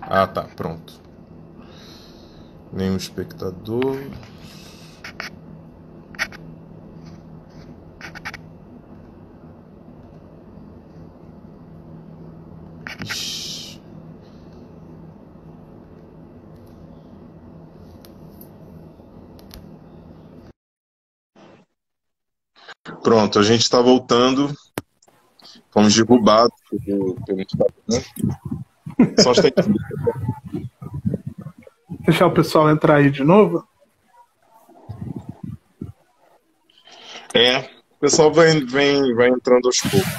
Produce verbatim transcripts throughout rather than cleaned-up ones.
Ah, tá, pronto. Nenhum espectador. Ixi. Pronto, a gente está voltando. Fomos derrubados pelo, pelo Instagram. Só está aqui. Deixar o pessoal entrar aí de novo? É, o pessoal vem, vem, vai entrando aos poucos.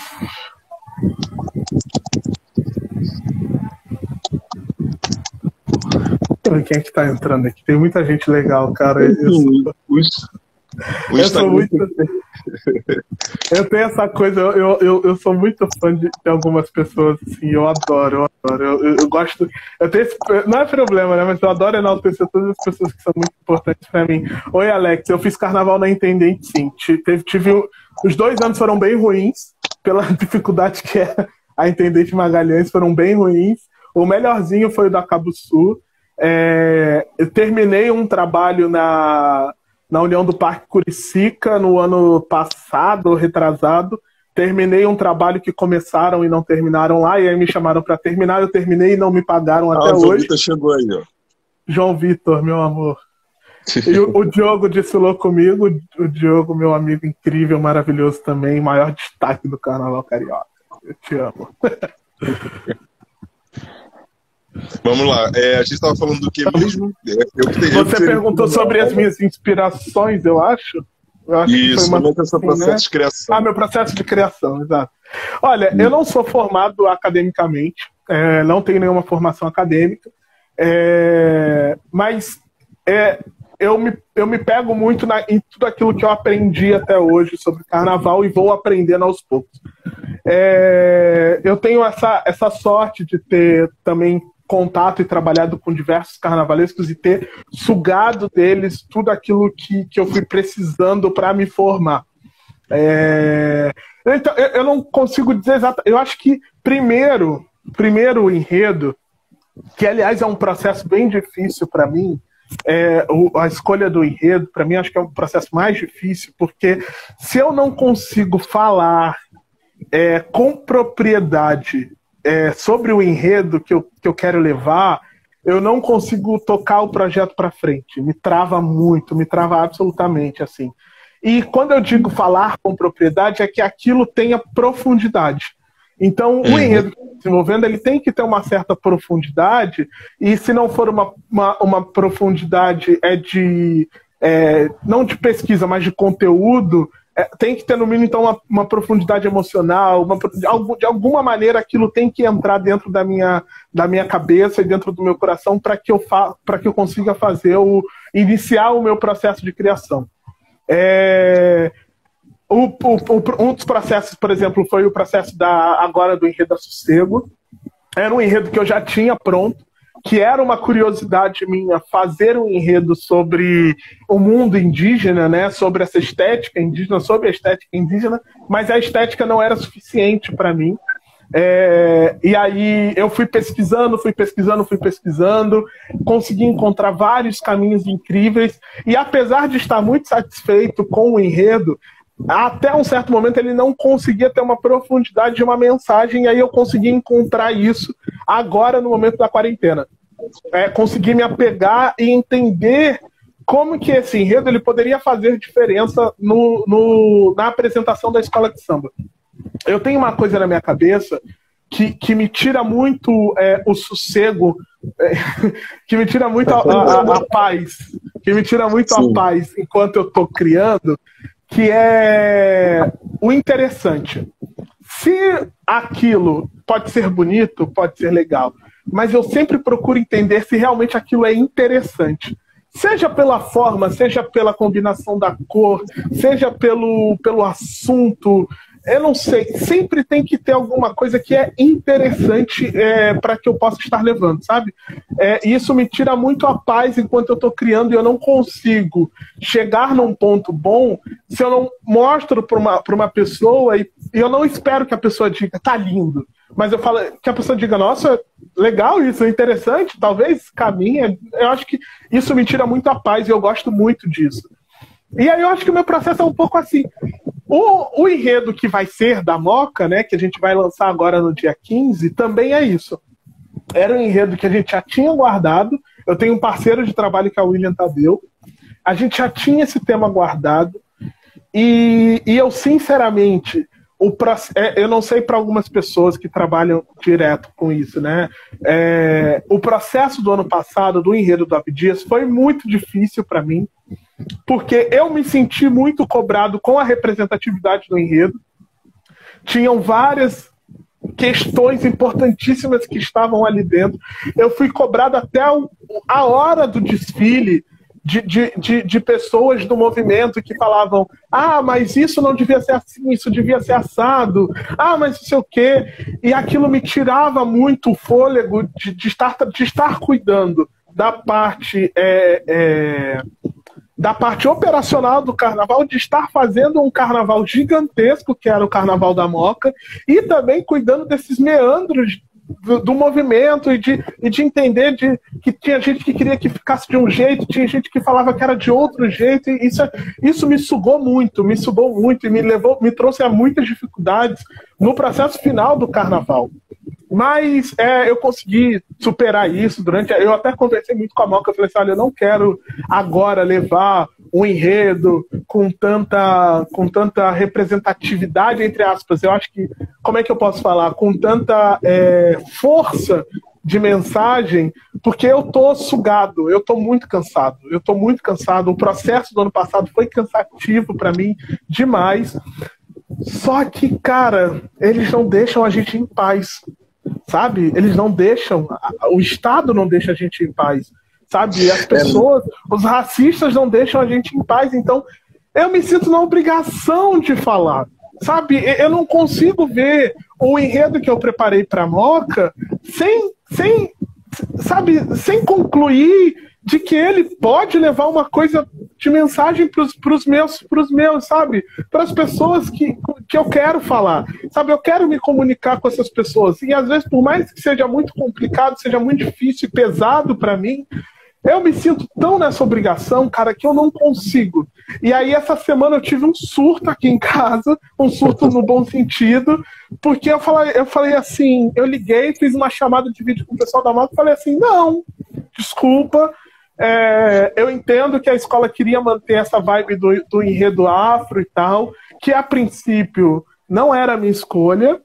Quem é que tá entrando aqui? Tem muita gente legal, cara. Eu sou, Os, o eu sou muito. Eu tenho essa coisa, eu, eu, eu sou muito fã de, de algumas pessoas, assim, eu adoro, eu adoro. Eu, eu, eu gosto. Eu tenho esse, não é problema, né? Mas eu adoro enaltecer todas as pessoas que são muito importantes pra mim. Oi, Alex, eu fiz carnaval na Intendente, sim. Tive, tive, os dois anos foram bem ruins, pela dificuldade que é a Intendente Magalhães, foram bem ruins. O melhorzinho foi o da Cabo Sul. É, eu terminei um trabalho na, na União do Parque Curicica no ano passado, retrasado. Terminei um trabalho que começaram e não terminaram lá, e aí me chamaram para terminar, eu terminei e não me pagaram ah, até o hoje. João Vitor chegou aí, ó. João Vitor, meu amor. E o, o Diogo desfilou comigo, o Diogo, meu amigo incrível, maravilhoso também, maior destaque do Carnaval Carioca. Eu te amo. Vamos lá, é, a gente estava falando do que mesmo? Eu, eu, Você eu perguntou sobre as minhas inspirações, eu acho. Eu acho Isso, que foi uma, como é que é o seu assim, processo né? de criação? Ah, meu processo de criação, exato. Olha, hum. eu não sou formado academicamente, é, não tenho nenhuma formação acadêmica, é, mas é, eu, me, eu me pego muito na, em tudo aquilo que eu aprendi até hoje sobre carnaval e vou aprendendo aos poucos. É, eu tenho essa, essa sorte de ter também contato e trabalhado com diversos carnavalescos e ter sugado deles tudo aquilo que, que eu fui precisando para me formar. É... Então, eu, eu não consigo dizer exatamente. Eu acho que primeiro, primeiro o enredo, que aliás é um processo bem difícil para mim, é, o, a escolha do enredo, para mim, acho que é um processo mais difícil, porque se eu não consigo falar é, com propriedade É, sobre o enredo que eu, que eu quero levar, eu não consigo tocar o projeto para frente. Me trava muito, me trava absolutamente, assim. E quando eu digo falar com propriedade, é que aquilo tenha profundidade. Então, o enredo que eu estou desenvolvendo, ele tem que ter uma certa profundidade, e se não for uma, uma, uma profundidade é de, é, não de pesquisa, mas de conteúdo, É, tem que ter, no mínimo, então, uma, uma profundidade emocional, uma, de, algum, de alguma maneira aquilo tem que entrar dentro da minha, da minha cabeça e dentro do meu coração para que, que eu consiga fazer o, iniciar o meu processo de criação. É, o, o, um dos processos, por exemplo, foi o processo da, agora do enredo a Sossego. Era um enredo que eu já tinha pronto, que era uma curiosidade minha fazer um enredo sobre o mundo indígena, né, sobre essa estética indígena, sobre a estética indígena, mas a estética não era suficiente para mim. É, e aí eu fui pesquisando, fui pesquisando, fui pesquisando, consegui encontrar vários caminhos incríveis, e apesar de estar muito satisfeito com o enredo, até um certo momento ele não conseguia ter uma profundidade de uma mensagem, e aí eu consegui encontrar isso agora no momento da quarentena. É, consegui me apegar e entender como que esse enredo ele poderia fazer diferença no, no, na apresentação da escola de samba. Eu tenho uma coisa na minha cabeça que, que me tira muito é, o sossego, é, que me tira muito a, a, a paz, que me tira muito Sim. a paz enquanto eu estou criando, que é o interessante. Se aquilo pode ser bonito, pode ser legal, mas eu sempre procuro entender se realmente aquilo é interessante. Seja pela forma, seja pela combinação da cor, seja pelo, pelo assunto, eu não sei. Sempre tem que ter alguma coisa que é interessante é, para que eu possa estar levando, sabe? É, isso me tira muito a paz enquanto eu estou criando, e eu não consigo chegar num ponto bom se eu não mostro para uma, para uma pessoa e, e eu não espero que a pessoa diga, tá lindo. mas eu falo que a pessoa diga, nossa, legal isso, é interessante, talvez caminhe. Eu acho que isso me tira muito a paz e eu gosto muito disso. E aí eu acho que o meu processo é um pouco assim. O, o enredo que vai ser da Moca, né, que a gente vai lançar agora no dia quinze, também é isso. Era um enredo que a gente já tinha guardado. Eu tenho um parceiro de trabalho que é o William Tadeu. A gente já tinha esse tema guardado. E, e eu, sinceramente, o, eu não sei para algumas pessoas que trabalham direto com isso, né? É, o processo do ano passado, do enredo do Abdias, foi muito difícil para mim, porque eu me senti muito cobrado com a representatividade do enredo. Tinham várias questões importantíssimas que estavam ali dentro. Eu fui cobrado até a hora do desfile de, de, de, de pessoas do movimento que falavam, ah, mas isso não devia ser assim, isso devia ser assado, ah, mas não sei o quê. E aquilo me tirava muito o fôlego de, de, estar, de estar cuidando da parte... É, é, da parte operacional do carnaval, de estar fazendo um carnaval gigantesco, que era o Carnaval da Moca, e também cuidando desses meandros do, do movimento e de, e de entender de, que tinha gente que queria que ficasse de um jeito, tinha gente que falava que era de outro jeito, e isso, isso me sugou muito, me sugou muito e me levou, me trouxe a muitas dificuldades no processo final do carnaval. Mas é, eu consegui superar isso durante... Eu até conversei muito com a Moca, eu falei assim, olha, eu não quero agora levar um enredo com tanta, com tanta representatividade, entre aspas. Eu acho que, como é que eu posso falar? Com tanta é, força de mensagem, porque eu tô sugado, eu tô muito cansado, eu tô muito cansado. O processo do ano passado foi cansativo para mim demais. Só que, cara, eles não deixam a gente em paz. Sabe? Eles não deixam, o Estado não deixa a gente em paz, sabe? As pessoas, os racistas não deixam a gente em paz, então eu me sinto na obrigação de falar, sabe? Eu não consigo ver o enredo que eu preparei para a Moca sem, sem, sabe, sem concluir de que ele pode levar uma coisa de mensagem para os meus, pros meus, sabe? Para as pessoas que, que eu quero falar, sabe? Eu quero me comunicar com essas pessoas. E às vezes, por mais que seja muito complicado, seja muito difícil e pesado para mim, eu me sinto tão nessa obrigação, cara, que eu não consigo. E aí, essa semana eu tive um surto aqui em casa, um surto no bom sentido, porque eu falei, eu falei assim, eu liguei, fiz uma chamada de vídeo com o pessoal da Moca e falei assim, não, desculpa, É, eu entendo que a escola queria manter essa vibe do, do enredo afro e tal, que a princípio não era a minha escolha,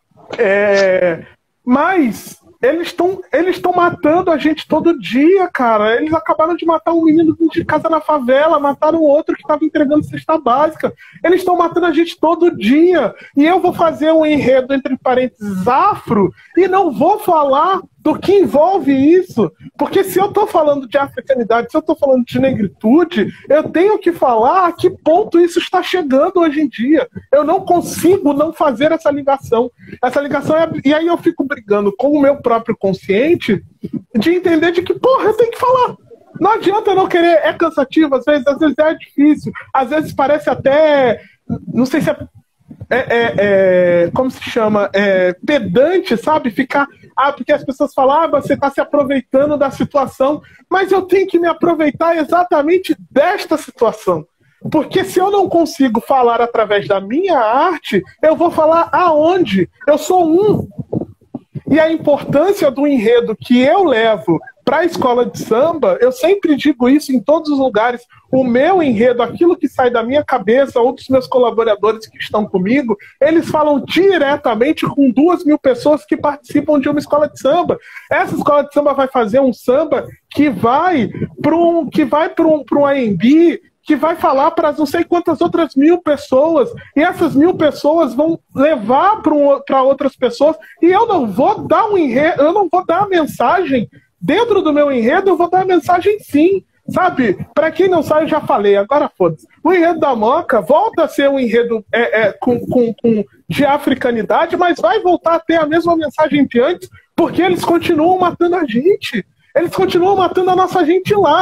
é, mas eles estão eles estão matando a gente todo dia, cara. Eles acabaram de matar um menino de casa na favela, mataram outro que estava entregando cesta básica. Eles estão matando a gente todo dia. E eu vou fazer um enredo, entre parênteses, afro, e não vou falar do que envolve isso. Porque se eu estou falando de africanidade, se eu estou falando de negritude, eu tenho que falar a que ponto isso está chegando hoje em dia. Eu não consigo não fazer essa ligação. Essa ligação é... E aí eu fico brigando com o meu próprio consciente de entender de que, porra, eu tenho que falar. Não adianta eu não querer. É cansativo, às vezes, às vezes é difícil. Às vezes parece até... Não sei se é... É, é, é, como se chama? É, pedante, sabe? Ficar... Ah, porque as pessoas falam, ah, você está se aproveitando da situação. Mas eu tenho que me aproveitar exatamente desta situação. Porque se eu não consigo falar através da minha arte, eu vou falar aonde? Eu sou um. E a importância do enredo que eu levo para a escola de samba, eu sempre digo isso em todos os lugares, o meu enredo, aquilo que sai da minha cabeça ou dos meus colaboradores que estão comigo, eles falam diretamente com duas mil pessoas que participam de uma escola de samba. Essa escola de samba vai fazer um samba que vai para um, que vai para um, para um A M B, que vai falar para não sei quantas outras mil pessoas, e essas mil pessoas vão levar para um, para outras pessoas, e eu não vou dar um enredo, eu não vou dar a mensagem dentro do meu enredo, eu vou dar a mensagem sim, sabe? Para quem não sabe, eu já falei, agora foda-se. O enredo da Moca volta a ser um enredo é, é, com, com, com, de africanidade, mas vai voltar a ter a mesma mensagem de antes, porque eles continuam matando a gente. Eles continuam matando a nossa gente lá.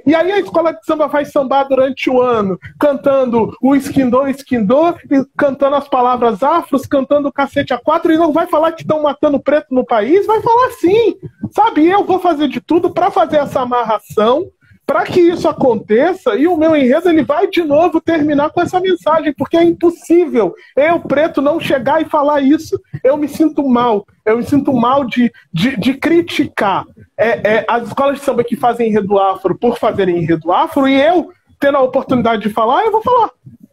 E aí a escola de samba vai sambar durante o ano, cantando o esquindô, esquindô, e cantando as palavras afros, cantando o cacete a quatro, e não vai falar que estão matando preto no país? Vai falar sim, sabe? E eu vou fazer de tudo para fazer essa amarração, para que isso aconteça, e o meu enredo ele vai de novo terminar com essa mensagem, porque é impossível eu, preto, não chegar e falar isso. Eu me sinto mal, eu me sinto mal de, de, de criticar é, é, as escolas de samba que fazem enredo afro por fazerem enredo afro, e eu, tendo a oportunidade de falar, eu vou falar.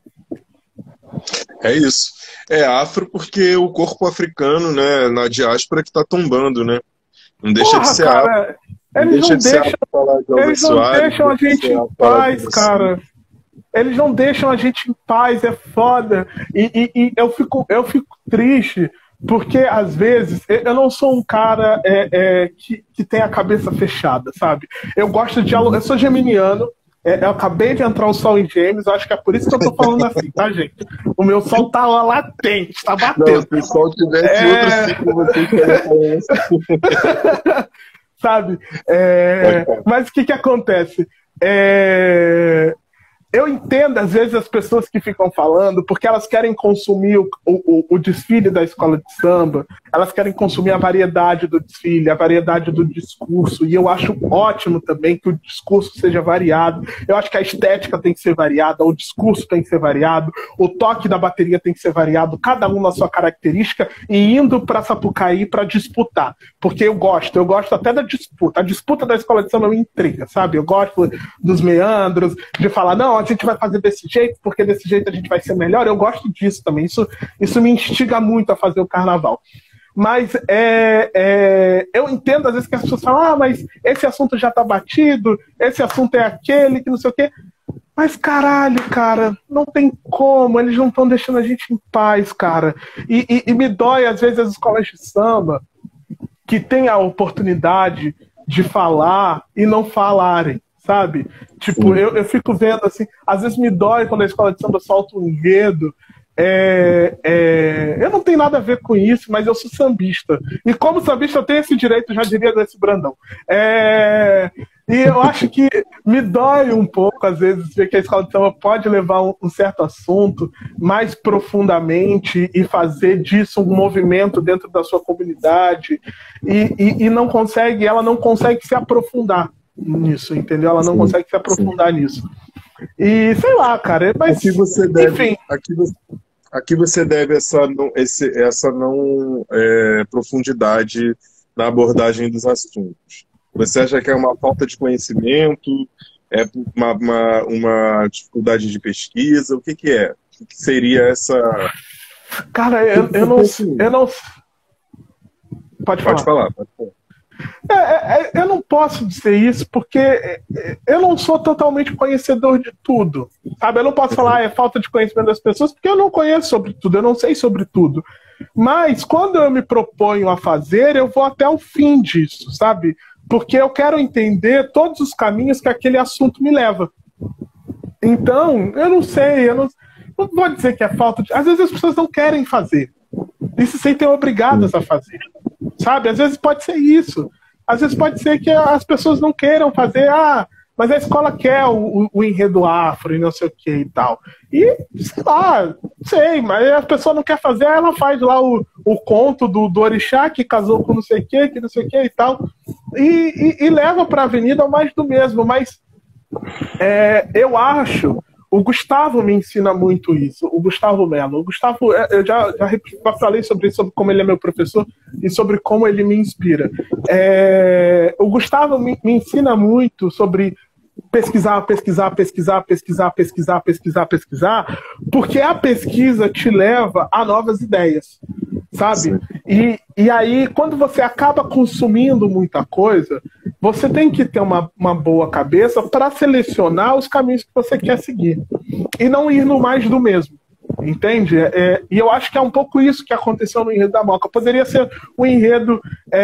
É isso. É afro porque o corpo africano, né, na diáspora que está tombando, né? Não deixa Porra, de ser cara, afro. Eles não, deixam, de eles não Soares, deixam a gente em paz, cara. Eles não deixam a gente em paz, é foda. E, e, e eu, fico, eu fico triste, porque às vezes eu não sou um cara é, é, que, que tem a cabeça fechada, sabe? Eu gosto de dialogar, eu sou geminiano, é, eu acabei de entrar o sol em Gêmeos, acho que é por isso que eu tô falando assim, tá, gente? O meu sol tá lá latente, tá batendo. Não, se o sol tivesse é... outro ciclo, você estaria falando assim. Sabe? É... Mas o que que acontece? É... Eu entendo, às vezes, as pessoas que ficam falando, porque elas querem consumir o, o, o desfile da escola de samba, elas querem consumir a variedade do desfile, a variedade do discurso, e eu acho ótimo também que o discurso seja variado. Eu acho que a estética tem que ser variada, o discurso tem que ser variado, o toque da bateria tem que ser variado, cada um na sua característica, e indo para Sapucaí para disputar. Porque eu gosto, eu gosto até da disputa. A disputa da escola de samba me intriga, sabe? Eu gosto dos meandros, de falar, não, a gente vai fazer desse jeito, porque desse jeito a gente vai ser melhor. Eu gosto disso também. Isso, isso me instiga muito a fazer o carnaval. Mas é, é, eu entendo às vezes que as pessoas falam, ah, mas esse assunto já tá batido, esse assunto é aquele, que não sei o quê. Mas caralho, cara, não tem como, eles não estão deixando a gente em paz, cara. E, e, e me dói às vezes as escolas de samba que têm a oportunidade de falar e não falarem. Sabe? Tipo, eu, eu fico vendo assim, às vezes me dói quando a escola de samba solta um enredo. É, é, eu não tenho nada a ver com isso, mas eu sou sambista. E como sambista eu tenho esse direito, já diria desse Brandão. É, e eu acho que me dói um pouco, às vezes, ver que a escola de samba pode levar um, um certo assunto mais profundamente e fazer disso um movimento dentro da sua comunidade e, e, e não consegue, ela não consegue se aprofundar nisso, entendeu? Ela não sim, consegue se aprofundar sim. nisso. E sei lá, cara, mas aqui você deve, enfim. Aqui você, aqui você deve essa não, esse, essa não é, profundidade na abordagem dos assuntos. Você acha que é uma falta de conhecimento? É uma, uma, uma dificuldade de pesquisa? O que que é? O que seria essa... Cara, eu, eu, não, eu não... Pode falar. Pode falar, pode falar. É, é, eu não posso dizer isso porque eu não sou totalmente conhecedor de tudo, sabe? Eu não posso falar ah, é falta de conhecimento das pessoas porque eu não conheço sobre tudo, eu não sei sobre tudo. Mas quando eu me proponho a fazer, eu vou até o fim disso, sabe? Porque eu quero entender todos os caminhos que aquele assunto me leva. Então, eu não sei, eu não, não vou dizer que é falta de... Às vezes as pessoas não querem fazer e se sentem obrigadas a fazer. Sabe? Às vezes pode ser isso. Às vezes pode ser que as pessoas não queiram fazer, ah, mas a escola quer o, o, o enredo afro e não sei o que e tal. E, sei lá, sei, mas a pessoa não quer fazer, ela faz lá o, o conto do, do orixá que casou com não sei o que, que não sei o que e tal. E, e, e leva pra avenida o mais do mesmo. Mas é, eu acho... O Gustavo me ensina muito isso, o Gustavo Mello. O Gustavo, eu já, já falei sobre isso, sobre como ele é meu professor e sobre como ele me inspira. É, o Gustavo me, me ensina muito sobre pesquisar, pesquisar, pesquisar, pesquisar, pesquisar, pesquisar, pesquisar, porque a pesquisa te leva a novas ideias, sabe? E, e aí, quando você acaba consumindo muita coisa, você tem que ter uma, uma boa cabeça para selecionar os caminhos que você quer seguir e não ir no mais do mesmo, entende? É, e eu acho que é um pouco isso que aconteceu no enredo da Moca. Poderia ser um enredo,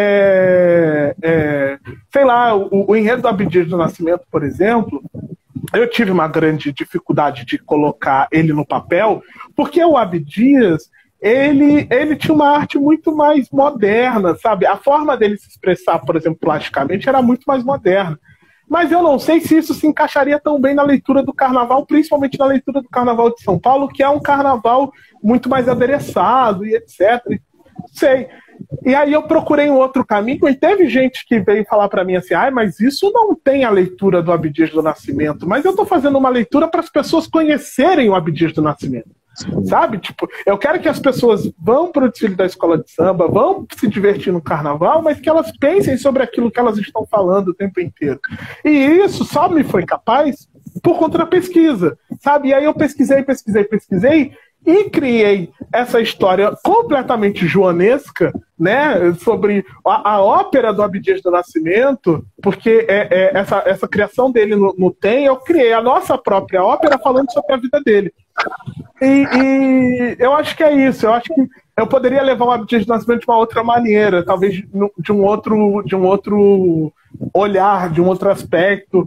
é, é, sei lá, o, o enredo do Abdias do Nascimento, por exemplo. Eu tive uma grande dificuldade de colocar ele no papel, porque o Abdias, ele, ele tinha uma arte muito mais moderna, sabe? A forma dele se expressar, por exemplo, plasticamente, era muito mais moderna. mas eu não sei se isso se encaixaria tão bem na leitura do carnaval, principalmente na leitura do Carnaval de São Paulo, que é um carnaval muito mais adereçado e etcétera. Não sei. E aí eu procurei um outro caminho, e teve gente que veio falar para mim assim, ah, mas isso não tem a leitura do Abdias do Nascimento, mas eu estou fazendo uma leitura para as pessoas conhecerem o Abdias do Nascimento. Sabe? Tipo, eu quero que as pessoas vão para o desfile da escola de samba, vão se divertir no carnaval, mas que elas pensem sobre aquilo que elas estão falando o tempo inteiro. E isso só me foi capaz por conta da pesquisa, sabe? E aí eu pesquisei, pesquisei, pesquisei e criei essa história completamente joanesca, né, sobre a, a ópera do Abdias do Nascimento, porque é, é, essa, essa criação dele no, no Tem, eu criei a nossa própria ópera falando sobre a vida dele. E, e eu acho que é isso, eu acho que eu poderia levar o Abdias do Nascimento de uma outra maneira, talvez de um outro, de um outro olhar, de um outro aspecto,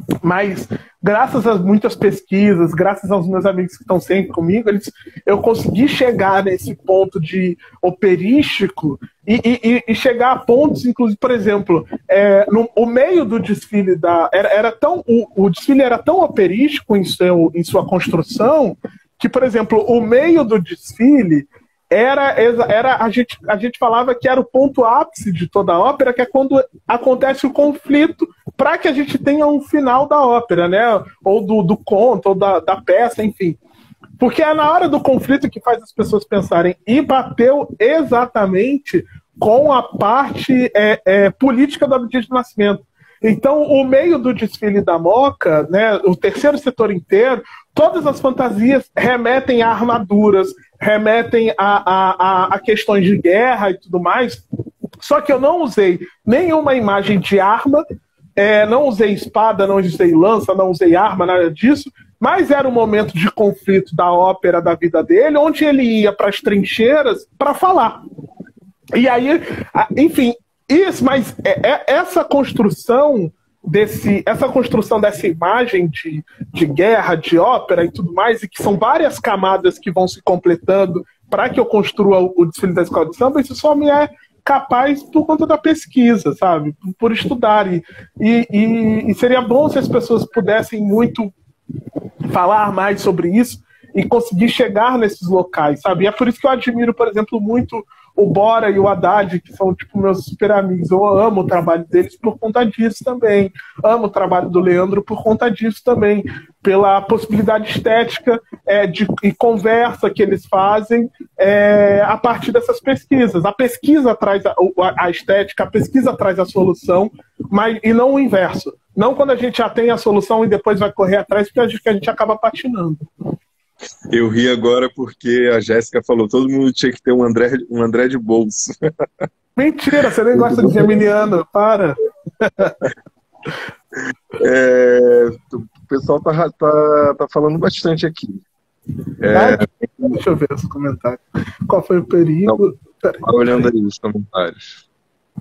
mas graças a muitas pesquisas, graças aos meus amigos que estão sempre comigo, eles, eu consegui chegar nesse ponto de operístico e, e, e chegar a pontos, inclusive, por exemplo, é, no o meio do desfile da era, era tão o, o desfile era tão operístico em, seu, em sua construção que, por exemplo, o meio do desfile era, era a, gente, a gente falava que era o ponto ápice de toda a ópera, que é quando acontece o conflito para que a gente tenha um final da ópera, né? Ou do, do conto, ou da, da peça, enfim. Porque é na hora do conflito que faz as pessoas pensarem, e bateu exatamente com a parte é, é, política do Abdias do Nascimento. Então, o meio do desfile da Moca, né, o terceiro setor inteiro, todas as fantasias remetem a armaduras, remetem a, a, a, a questões de guerra e tudo mais. Só que eu não usei nenhuma imagem de arma, é, não usei espada, não usei lança, não usei arma, nada disso, mas era um momento de conflito da ópera da vida dele, onde ele ia para as trincheiras para falar. E aí, enfim, isso, mas é, é, essa construção desse, essa construção dessa imagem de, de guerra, de ópera e tudo mais, e que são várias camadas que vão se completando para que eu construa o, o desfile da escola de samba, isso só me é capaz por conta da pesquisa, sabe? Por, por estudar. E, e, e seria bom se as pessoas pudessem muito falar mais sobre isso e conseguir chegar nesses locais, sabe? E é por isso que eu admiro, por exemplo, muito o Bora e o Haddad, que são tipo meus super amigos. Eu amo o trabalho deles por conta disso também. Amo o trabalho do Leandro por conta disso também. Pela possibilidade estética é, de, e conversa que eles fazem é, a partir dessas pesquisas. A pesquisa traz a, a estética, a pesquisa traz a solução, mas, e não o inverso. Não quando a gente já tem a solução e depois vai correr atrás, porque a gente, a gente acaba patinando. Eu ri agora porque a Jéssica falou todo mundo tinha que ter um André, um André de bolso. Mentira, você nem gosta de geminiano, para. É, o pessoal tá, tá, tá falando bastante aqui. É, deixa eu ver esse comentário. Qual foi o perigo? Tá olhando aí os comentários.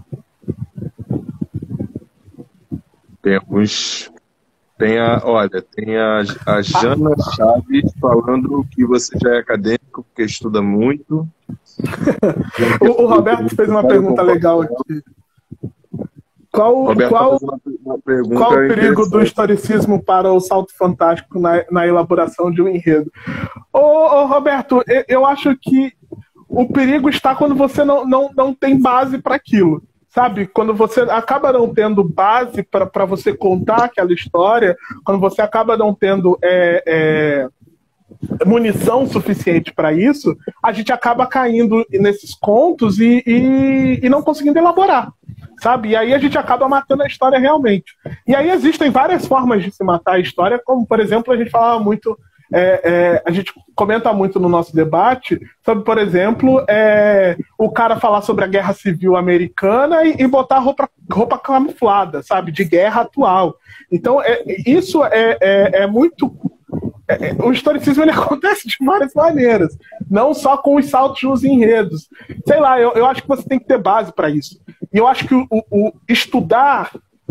Tem alguns... Tem a, olha, tem a, a Jana Chaves falando que você já é acadêmico, porque estuda muito. o, o Roberto fez uma pergunta legal aqui. Qual, qual, uma, uma qual o perigo do historicismo para o salto fantástico na, na elaboração de um enredo? Ô, ô, Roberto, eu, eu acho que o perigo está quando você não, não, não tem base para aquilo. Sabe, quando você acaba não tendo base para você contar aquela história, quando você acaba não tendo é, é, munição suficiente para isso, a gente acaba caindo nesses contos e, e, e não conseguindo elaborar, sabe? E aí a gente acaba matando a história realmente. E aí existem várias formas de se matar a história, como, por exemplo, a gente falava muito... É, é, a gente comenta muito no nosso debate sobre, por exemplo, é, o cara falar sobre a guerra civil americana e, e botar roupa, roupa camuflada, sabe, de guerra atual. Então, é, isso é, é, é muito... É, o historicismo ele acontece de várias maneiras, não só com os saltos nos enredos. Sei lá, eu, eu acho que você tem que ter base para isso. E eu acho que o, o estudar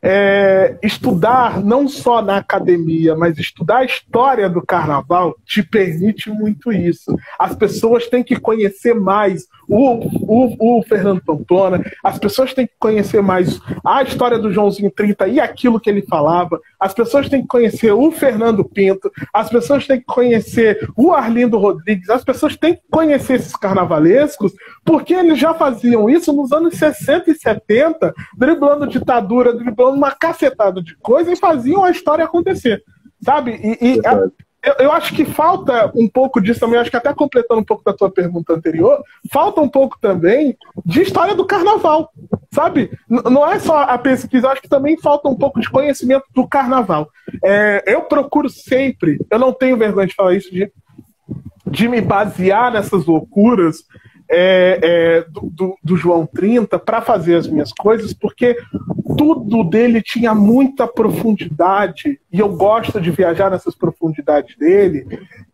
é, estudar não só na academia, mas estudar a história do carnaval te permite muito isso. As pessoas têm que conhecer mais o, o, o Fernando Pamplona, as pessoas têm que conhecer mais a história do Joãozinho trinta e aquilo que ele falava, as pessoas têm que conhecer o Fernando Pinto, as pessoas têm que conhecer o Arlindo Rodrigues, as pessoas têm que conhecer esses carnavalescos, porque eles já faziam isso nos anos sessenta e setenta, driblando ditadura, driblando uma cacetada de coisa e faziam a história acontecer, sabe? E, e a, eu, eu acho que falta um pouco disso também, acho que até completando um pouco da tua pergunta anterior, falta um pouco também de história do carnaval, sabe? N não é só a pesquisa, acho que também falta um pouco de conhecimento do carnaval. É, eu procuro sempre, eu não tenho vergonha de falar isso, de, de me basear nessas loucuras É, é, do, do, do João trinta para fazer as minhas coisas, porque tudo dele tinha muita profundidade e eu gosto de viajar nessas profundidades dele.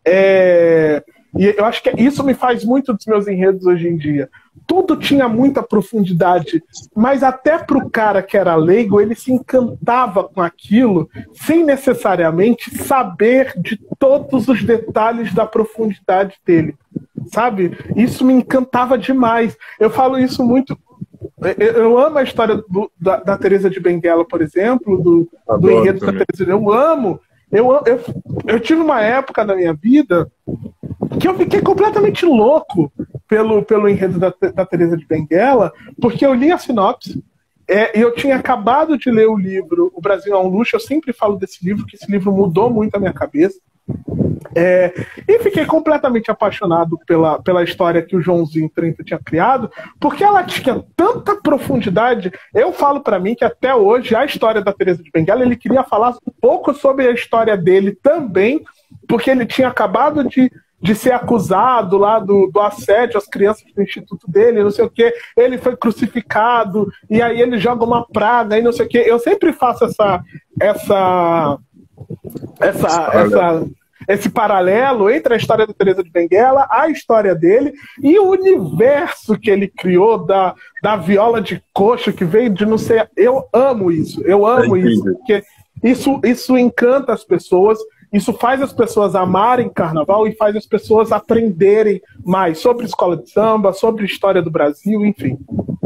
É, e eu acho que isso me faz muito dos meus enredos hoje em dia. Tudo tinha muita profundidade, mas até para o cara que era leigo, ele se encantava com aquilo sem necessariamente saber de todos os detalhes da profundidade dele. Sabe? Isso me encantava demais. Eu falo isso muito. Eu, eu amo a história do, da, da Teresa de Benguela, por exemplo, do, do enredo da Teresa. Eu amo. Eu, eu, eu tive uma época na minha vida que eu fiquei completamente louco pelo, pelo enredo da, da Teresa de Benguela, porque eu li a sinopse. É, eu tinha acabado de ler o livro O Brasil é um Luxo. Eu sempre falo desse livro, que esse livro mudou muito a minha cabeça. É, e fiquei completamente apaixonado pela, pela história que o Joãozinho trinta tinha criado, porque ela tinha tanta profundidade. Eu falo para mim que até hoje a história da Teresa de Benguela, ele queria falar um pouco sobre a história dele também, porque ele tinha acabado de, de ser acusado lá do, do assédio às crianças do instituto dele, não sei o que, ele foi crucificado, e aí ele joga uma praga, e não sei o que. Eu sempre faço essa essa essa, essa esse paralelo entre a história da Teresa de Benguela, a história dele e o universo que ele criou da, da viola de coxa que veio de não sei... Eu amo isso, eu amo é isso, porque isso, isso encanta as pessoas, isso faz as pessoas amarem carnaval e faz as pessoas aprenderem mais sobre escola de samba, sobre história do Brasil, enfim.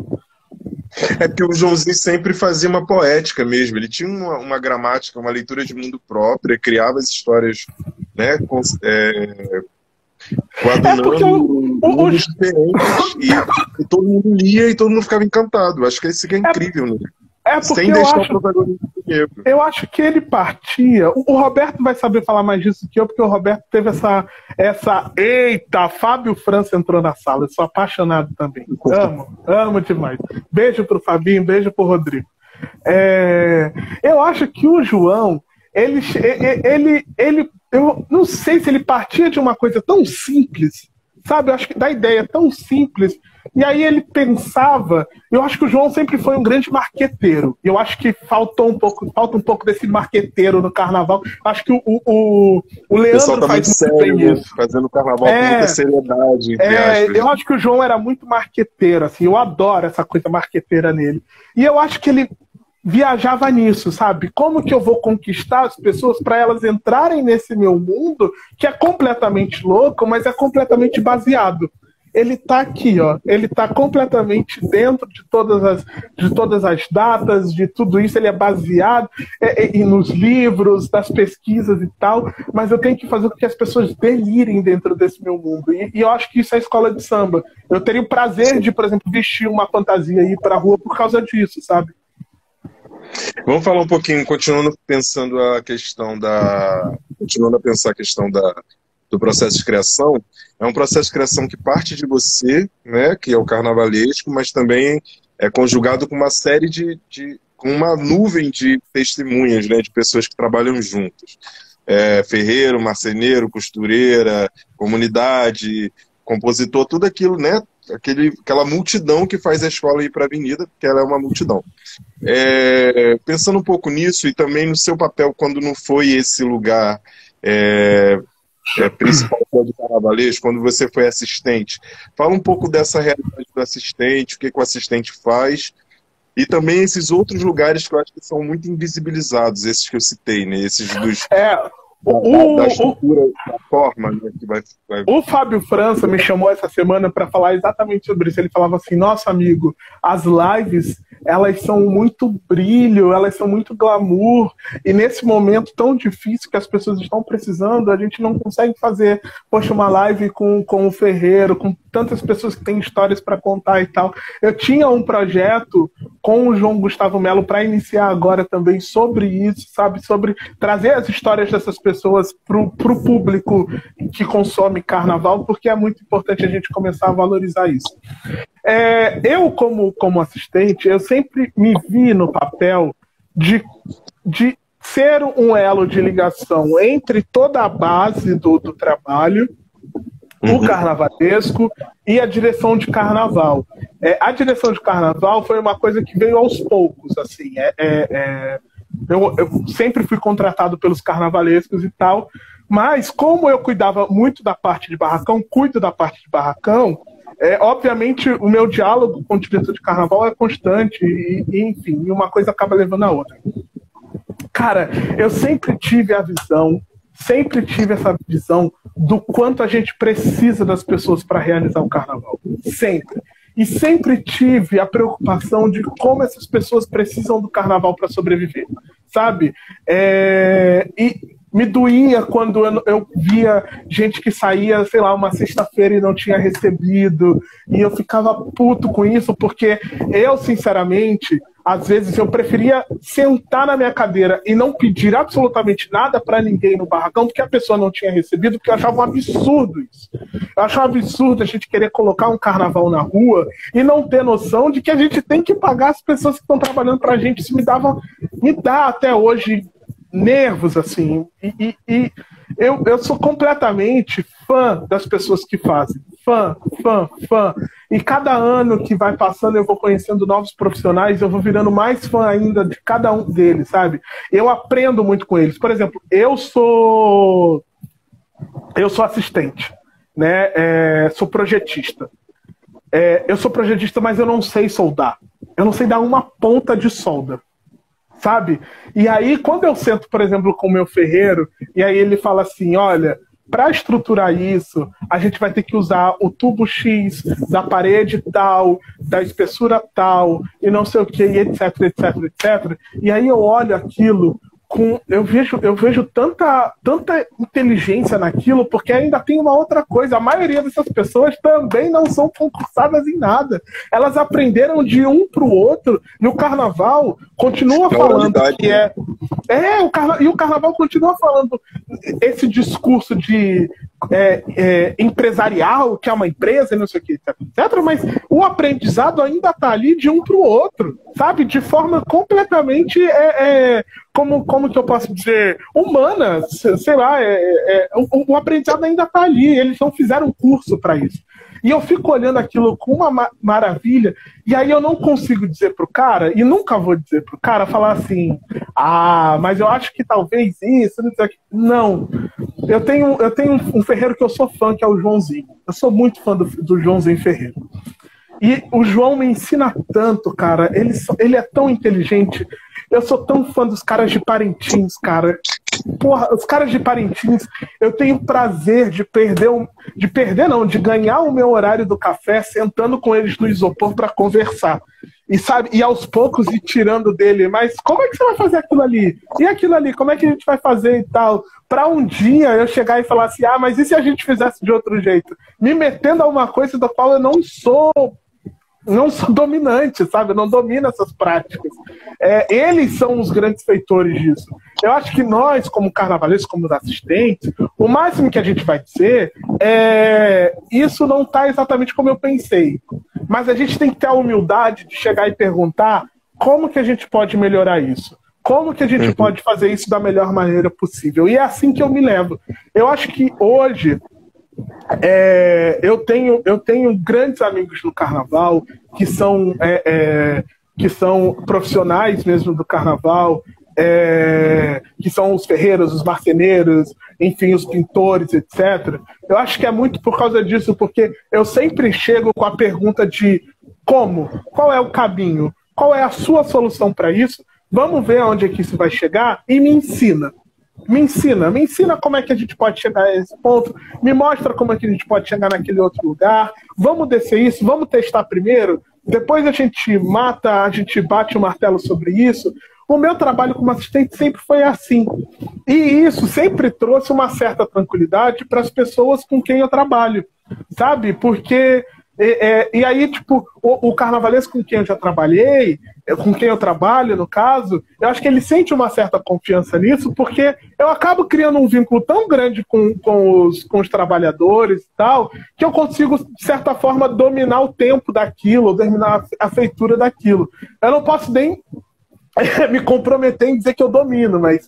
É porque o Joãozinho sempre fazia uma poética mesmo, ele tinha uma, uma gramática, uma leitura de mundo própria, criava as histórias, né, com, é, coadunando é o, o, mundos diferentes, e, e todo mundo lia e todo mundo ficava encantado. Acho que isso que é incrível, né? É porque sem eu deixar acho, o protagonista do negro. Eu acho que ele partia. O, o Roberto vai saber falar mais disso que eu, porque o Roberto teve essa. essa Eita, Fábio França entrou na sala. Eu sou apaixonado também. Amo, amo demais. Beijo pro Fabinho, beijo pro Rodrigo. É, eu acho que o João, ele, ele, ele. Eu não sei se ele partia de uma coisa tão simples, sabe? Eu acho que da ideia tão simples. E aí ele pensava, eu acho que o João sempre foi um grande marqueteiro. Eu acho que faltou um pouco, falta um pouco desse marqueteiro no carnaval. Acho que o, o, o Leandro tá faz muito sério, bem isso. Fazendo carnaval é, com muita seriedade. É, eu acho que o João era muito marqueteiro, assim, eu adoro essa coisa marqueteira nele. E eu acho que ele viajava nisso, sabe? Como que eu vou conquistar as pessoas para elas entrarem nesse meu mundo que é completamente louco, mas é completamente baseado. Ele tá aqui, ó. Ele tá completamente dentro de todas as, de todas as datas, de tudo isso. Ele é baseado é, é, nos livros, nas pesquisas e tal. Mas eu tenho que fazer com que as pessoas delirem dentro desse meu mundo. E, e eu acho que isso é escola de samba. Eu teria o prazer de, por exemplo, vestir uma fantasia e ir pra rua por causa disso, sabe? Vamos falar um pouquinho, continuando pensando a questão da. Continuando a pensar a questão da. do processo de criação. É um processo de criação que parte de você, né, que é o carnavalesco, mas também é conjugado com uma série de, de com uma nuvem de testemunhas, né, de pessoas que trabalham juntas. É, ferreiro, marceneiro, costureira, comunidade, compositor, tudo aquilo, né, aquele, aquela multidão que faz a escola ir para a avenida, porque ela é uma multidão. É, pensando um pouco nisso e também no seu papel quando não foi esse lugar é, É, principal do carnavalesco, quando você foi assistente. Fala um pouco dessa realidade do assistente, o que, que o assistente faz E também esses outros lugares que eu acho que são muito invisibilizados, esses que eu citei, né? Esses dos... É, o, da, da estrutura, o, da forma, né, que vai, vai... O Fábio França me chamou essa semana para falar exatamente sobre isso. Ele falava assim, nossa, amigo, as lives, elas são muito brilho, elas são muito glamour, e nesse momento tão difícil que as pessoas estão precisando, a gente não consegue fazer, poxa, uma live com, com o Ferreiro, com tantas pessoas que têm histórias para contar e tal. Eu tinha um projeto com o João Gustavo Melo para iniciar agora também sobre isso, sabe? Sobre trazer as histórias dessas pessoas para o público que consome carnaval, porque é muito importante a gente começar a valorizar isso. É, eu, como, como assistente, eu sempre me vi no papel de, de ser um elo de ligação entre toda a base do, do trabalho, o carnavalesco e a direção de carnaval. É, a direção de carnaval foi uma coisa que veio aos poucos, assim. É, é, é, eu, eu sempre fui contratado pelos carnavalescos e tal, mas como eu cuidava muito da parte de barracão, cuido da parte de barracão, é, obviamente o meu diálogo com o diretor de carnaval é constante e, e enfim, uma coisa acaba levando a outra. Cara, eu sempre tive a visão Sempre tive essa visão do quanto a gente precisa das pessoas para realizar o carnaval. Sempre. E sempre tive a preocupação de como essas pessoas precisam do carnaval para sobreviver. Sabe? É... E me doía quando eu, eu via gente que saía, sei lá, uma sexta-feira e não tinha recebido. E eu ficava puto com isso, porque eu, sinceramente... Às vezes eu preferia sentar na minha cadeira e não pedir absolutamente nada para ninguém no barracão, porque a pessoa não tinha recebido, porque eu achava um absurdo isso. Eu achava um absurdo a gente querer colocar um carnaval na rua e não ter noção de que a gente tem que pagar as pessoas que estão trabalhando para a gente. Isso me dava, me dá até hoje nervos, assim. E, e, e eu, eu sou completamente fã das pessoas que fazem. Fã, fã, fã. E cada ano que vai passando eu vou conhecendo novos profissionais, eu vou virando mais fã ainda de cada um deles, sabe? Eu aprendo muito com eles. Por exemplo, eu sou eu sou assistente, né? É, sou projetista. É, eu sou projetista, mas eu não sei soldar. Eu não sei dar uma ponta de solda, sabe? E aí, quando eu sento, por exemplo, com o meu ferreiro, e aí ele fala assim, olha... Para estruturar isso, a gente vai ter que usar o tubo X da parede tal, da espessura tal, e não sei o que, etc, etc, etcétera. E aí eu olho aquilo com... Eu vejo, eu vejo tanta, tanta inteligência naquilo, porque ainda tem uma outra coisa. A maioria dessas pessoas também não são concursadas em nada. Elas aprenderam de um para o outro. E o carnaval continua falando que é... É, o carna... e o carnaval continua falando esse discurso de é, é, empresarial, que é uma empresa, não sei o que, etc, etcétera. Mas o aprendizado ainda está ali de um para o outro, sabe? De forma completamente... É, é, como, como que eu posso dizer? Humana, sei lá. É, é, o, o aprendizado ainda está ali. Eles não fizeram um curso para isso. E eu fico olhando aquilo com uma ma- maravilha, e aí eu não consigo dizer pro cara, e nunca vou dizer pro cara, falar assim, ah, mas eu acho que talvez isso, não sei o que. Não. Eu tenho, eu tenho um ferreiro que eu sou fã, que é o Joãozinho. Eu sou muito fã do, do Joãozinho Ferreiro. E o João me ensina tanto, cara. Ele, ele é tão inteligente. Eu sou tão fã dos caras de Parintins, cara. Porra, os caras de Parintins, eu tenho prazer de perder, um, de perder não, de ganhar o meu horário do café sentando com eles no isopor para conversar. E, sabe, e aos poucos ir tirando dele, mas como é que você vai fazer aquilo ali? E aquilo ali, como é que a gente vai fazer e tal? Para um dia eu chegar e falar assim, ah, mas e se a gente fizesse de outro jeito? Me metendo a uma coisa da qual eu não sou... não sou dominante, sabe? Eu não domino essas práticas. É, eles são os grandes feitores disso. Eu acho que nós, como carnavalescos, como assistentes, o máximo que a gente vai dizer é isso não está exatamente como eu pensei. Mas a gente tem que ter a humildade de chegar e perguntar como que a gente pode melhorar isso. Como que a gente uhum. pode fazer isso da melhor maneira possível. E é assim que eu me levo. Eu acho que hoje... É, eu, tenho, eu tenho grandes amigos no carnaval que são, é, é, que são profissionais mesmo do carnaval, é, que são os ferreiros, os marceneiros, enfim, os pintores, etcétera. Eu acho que é muito por causa disso, porque eu sempre chego com a pergunta de como? Qual é o caminho? qual é a sua solução para isso, vamos ver aonde é que isso vai chegar e me ensina. Me ensina, me ensina como é que a gente pode chegar a esse ponto, me mostra como é que a gente pode chegar naquele outro lugar, vamos descer isso, vamos testar primeiro, depois a gente mata, a gente bate o martelo sobre isso. O meu trabalho como assistente sempre foi assim. E isso sempre trouxe uma certa tranquilidade para as pessoas com quem eu trabalho, sabe? Porque... É, é, e aí, tipo, o, o carnavalesco com quem eu já trabalhei, com quem eu trabalho, no caso, eu acho que ele sente uma certa confiança nisso, porque eu acabo criando um vínculo tão grande com, com, os, com os trabalhadores e tal, que eu consigo, de certa forma, dominar o tempo daquilo, dominar a feitura daquilo. Eu não posso nem me comprometer em dizer que eu domino, mas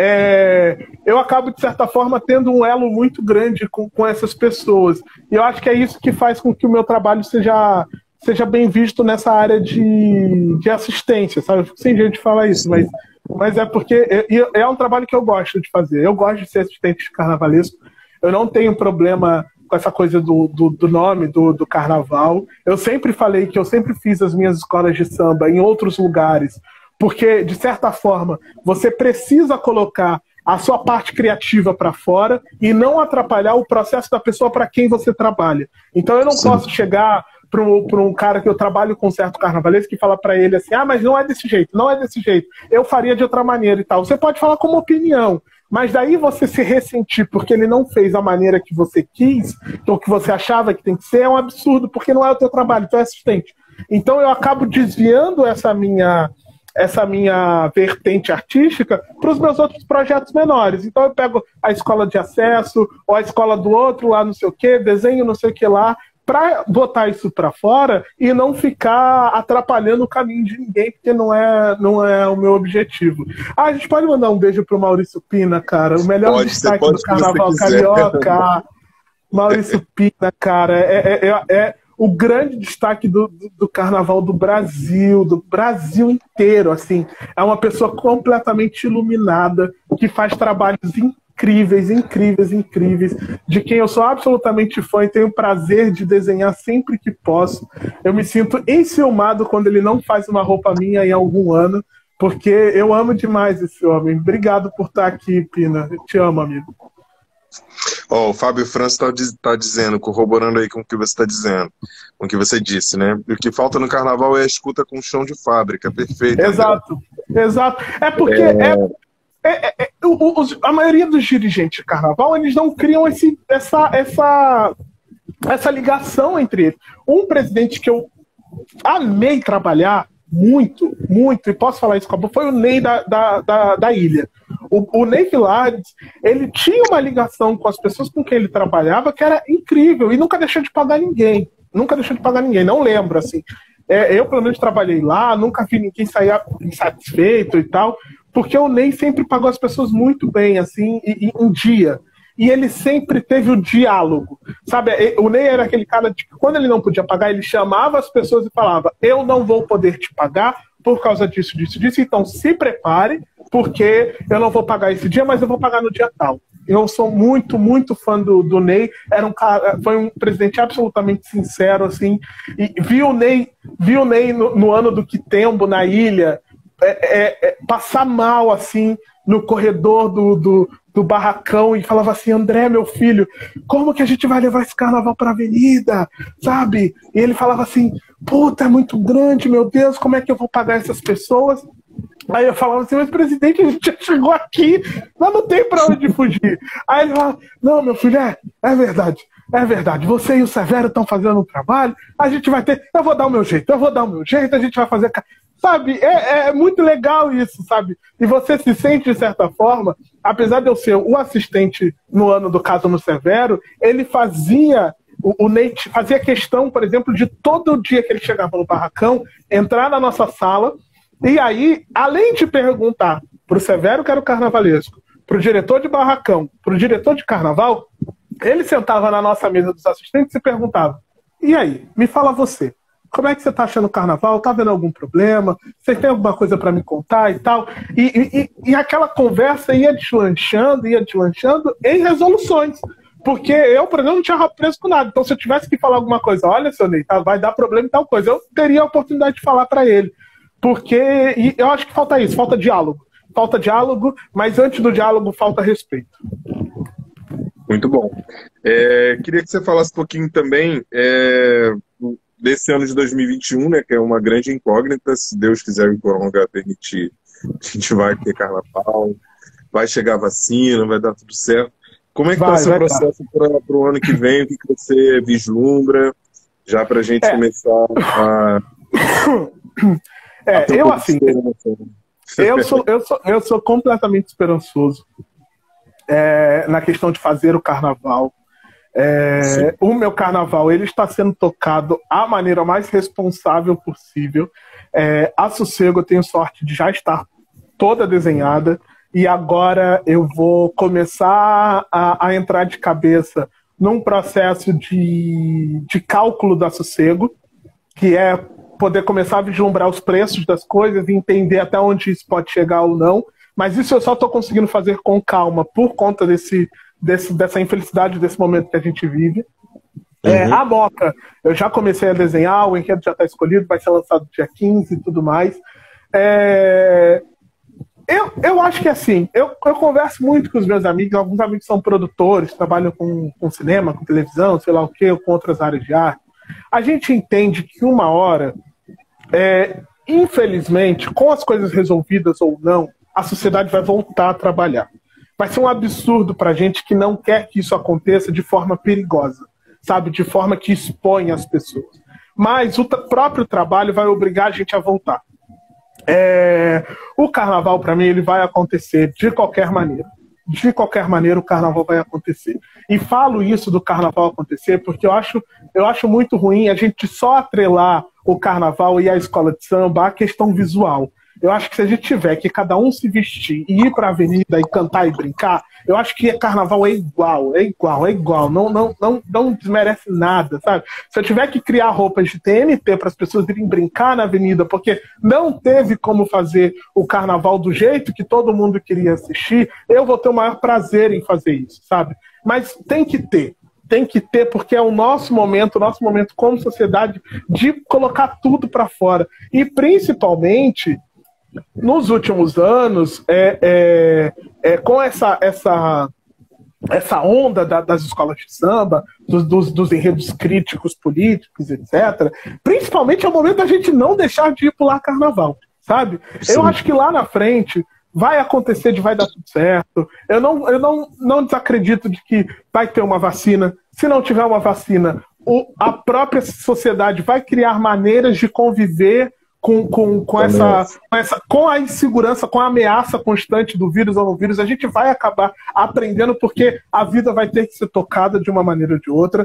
é, eu acabo, de certa forma, tendo um elo muito grande com, com essas pessoas. E eu acho que é isso que faz com que o meu trabalho seja, seja bem visto nessa área de, de assistência, sabe? Eu fico sem jeito de falar isso, mas, mas é porque é, é um trabalho que eu gosto de fazer. Eu gosto de ser assistente de carnavalesco. Eu não tenho problema com essa coisa do, do, do nome do, do carnaval. Eu sempre falei que eu sempre fiz as minhas escolas de samba em outros lugares, porque, de certa forma, você precisa colocar a sua parte criativa para fora e não atrapalhar o processo da pessoa para quem você trabalha. Então eu não Sim. posso chegar para um cara que eu trabalho com certo carnavalesco e falar para ele assim, ah, mas não é desse jeito, não é desse jeito, eu faria de outra maneira e tal. Você pode falar como opinião, mas daí você se ressentir porque ele não fez a maneira que você quis, ou que você achava que tem que ser, é um absurdo, porque não é o teu trabalho, tu é assistente. Então eu acabo desviando essa minha... essa minha vertente artística para os meus outros projetos menores. Então eu pego a escola de acesso, ou a escola do outro lá não sei o que, desenho não sei o que lá, para botar isso para fora e não ficar atrapalhando o caminho de ninguém, porque não é, não é o meu objetivo. Ah, a gente pode mandar um beijo pro Maurício Pina, cara, o melhor pode, destaque do Carnaval Carioca. Maurício Pina, cara, é, é, é, é o grande destaque do, do, do Carnaval do Brasil, do Brasil inteiro, assim. É uma pessoa completamente iluminada, que faz trabalhos incríveis, incríveis, incríveis, de quem eu sou absolutamente fã e tenho o prazer de desenhar sempre que posso. Eu me sinto enciumado quando ele não faz uma roupa minha em algum ano, porque eu amo demais esse homem. Obrigado por estar aqui, Pina. Eu te amo, amigo. Oh, o Fábio França está tá dizendo, corroborando aí com o que você está dizendo, com o que você disse, né? O que falta no carnaval é a escuta com chão de fábrica, perfeito. Exato, André. Exato. É porque é... É, é, é, os, a maioria dos dirigentes de carnaval, eles não criam esse, essa, essa, essa ligação entre eles. Um presidente que eu amei trabalhar muito, muito, e posso falar isso com a boca, foi o Ney da, da, da, da Ilha. O, o Ney Vilares, ele tinha uma ligação com as pessoas com quem ele trabalhava que era incrível, e nunca deixou de pagar ninguém. Nunca deixou de pagar ninguém, não lembro, assim. É, eu, pelo menos, trabalhei lá, nunca vi ninguém sair insatisfeito e tal, porque o Ney sempre pagou as pessoas muito bem, assim, e, e um dia. E ele sempre teve o diálogo, sabe? O Ney era aquele cara de que quando ele não podia pagar, ele chamava as pessoas e falava, eu não vou poder te pagar por causa disso, disso, disso, então se prepare, porque eu não vou pagar esse dia, mas eu vou pagar no dia tal. Eu sou muito, muito fã do, do Ney, era um cara, foi um presidente absolutamente sincero, assim, e vi o Ney, vi o Ney no, no ano do Quitembo, na ilha, é, é, é, passar mal, assim, no corredor do, do, do barracão e falava assim, André, meu filho, como que a gente vai levar esse carnaval pra avenida, sabe? E ele falava assim, puta, é muito grande, meu Deus, como é que eu vou pagar essas pessoas? Aí eu falava assim, mas presidente, a gente já chegou aqui, nós não tem pra onde fugir. Aí ele falava, não, meu filho, é, é verdade, é verdade, você e o Severo estão fazendo um trabalho, a gente vai ter, eu vou dar o meu jeito, eu vou dar o meu jeito, a gente vai fazer... Sabe, é, é muito legal isso, sabe? E você se sente, de certa forma, apesar de eu ser o assistente no ano do caso no Severo, ele fazia, o, o Ney fazia questão, por exemplo, de todo dia que ele chegava no barracão, entrar na nossa sala, e aí, além de perguntar pro Severo, que era o carnavalesco, pro diretor de barracão, pro diretor de carnaval, ele sentava na nossa mesa dos assistentes e perguntava, e aí, me fala você, como é que você tá achando o carnaval? Tá vendo algum problema? Você tem alguma coisa para me contar e tal? E, e, e aquela conversa ia deslanchando, ia deslanchando em resoluções. Porque eu, por exemplo, não tinha rabo preso com nada. Então, se eu tivesse que falar alguma coisa, olha, seu Ney, tá, vai dar problema e tal coisa, eu teria a oportunidade de falar para ele. porque e eu acho que falta isso, falta diálogo. Falta diálogo, mas antes do diálogo falta respeito. Muito bom. É, queria que você falasse um pouquinho também é, desse ano de dois mil e vinte e um, né, que é uma grande incógnita. Se Deus quiser e o Coronga permitir, a gente vai ter carnaval, vai chegar a vacina, vai dar tudo certo. Como é que está o seu processo para o ano que vem? O que, que você vislumbra? Já para a gente é. começar a... É, a eu assim... Eu sou, eu, sou, eu sou completamente esperançoso é, na questão de fazer o carnaval. É, o meu carnaval ele está sendo tocado a maneira mais responsável possível. É, a Sossego eu tenho sorte de já estar toda desenhada e agora eu vou começar a, a entrar de cabeça num processo de, de cálculo da Sossego, que é poder começar a vislumbrar os preços das coisas e entender até onde isso pode chegar ou não. Mas isso eu só estou conseguindo fazer com calma por conta desse, desse, dessa infelicidade desse momento que a gente vive. Uhum. É, a Moca, eu já comecei a desenhar, o enredo já está escolhido, vai ser lançado dia quinze e tudo mais. É, eu, eu acho que assim, eu, eu converso muito com os meus amigos, alguns amigos são produtores, trabalham com, com cinema, com televisão, sei lá o quê, ou com outras áreas de arte. A gente entende que uma hora... É, infelizmente, com as coisas resolvidas ou não, a sociedade vai voltar a trabalhar. Vai ser um absurdo para a gente que não quer que isso aconteça de forma perigosa, sabe? De forma que exponha as pessoas. Mas o próprio trabalho vai obrigar a gente a voltar. É, o carnaval, para mim, ele vai acontecer de qualquer maneira. De qualquer maneira, o carnaval vai acontecer. E falo isso do carnaval acontecer porque eu acho, eu acho muito ruim a gente só atrelar o carnaval e a escola de samba à questão visual. Eu acho que se a gente tiver que cada um se vestir e ir para a avenida e cantar e brincar, eu acho que carnaval é igual, é igual, é igual. Não, não, não, não desmerece nada, sabe? Se eu tiver que criar roupas de T N T para as pessoas irem brincar na avenida, porque não teve como fazer o carnaval do jeito que todo mundo queria assistir, eu vou ter o maior prazer em fazer isso, sabe? Mas tem que ter. Tem que ter, porque é o nosso momento, o nosso momento como sociedade, de colocar tudo para fora. E, principalmente, nos últimos anos, é, é, é, com essa, essa, essa onda da, das escolas de samba, dos, dos, dos enredos críticos políticos, etcétera, principalmente é o momento da gente não deixar de ir pular carnaval, sabe? Sim. Eu acho que lá na frente... vai acontecer de vai dar tudo certo. Eu não, eu não, não desacredito de que vai ter uma vacina. Se não tiver uma vacina, o, a própria sociedade vai criar maneiras de conviver com, com, com, essa, com, essa, com a insegurança, com a ameaça constante do vírus ou no vírus. A gente vai acabar aprendendo porque a vida vai ter que ser tocada de uma maneira ou de outra.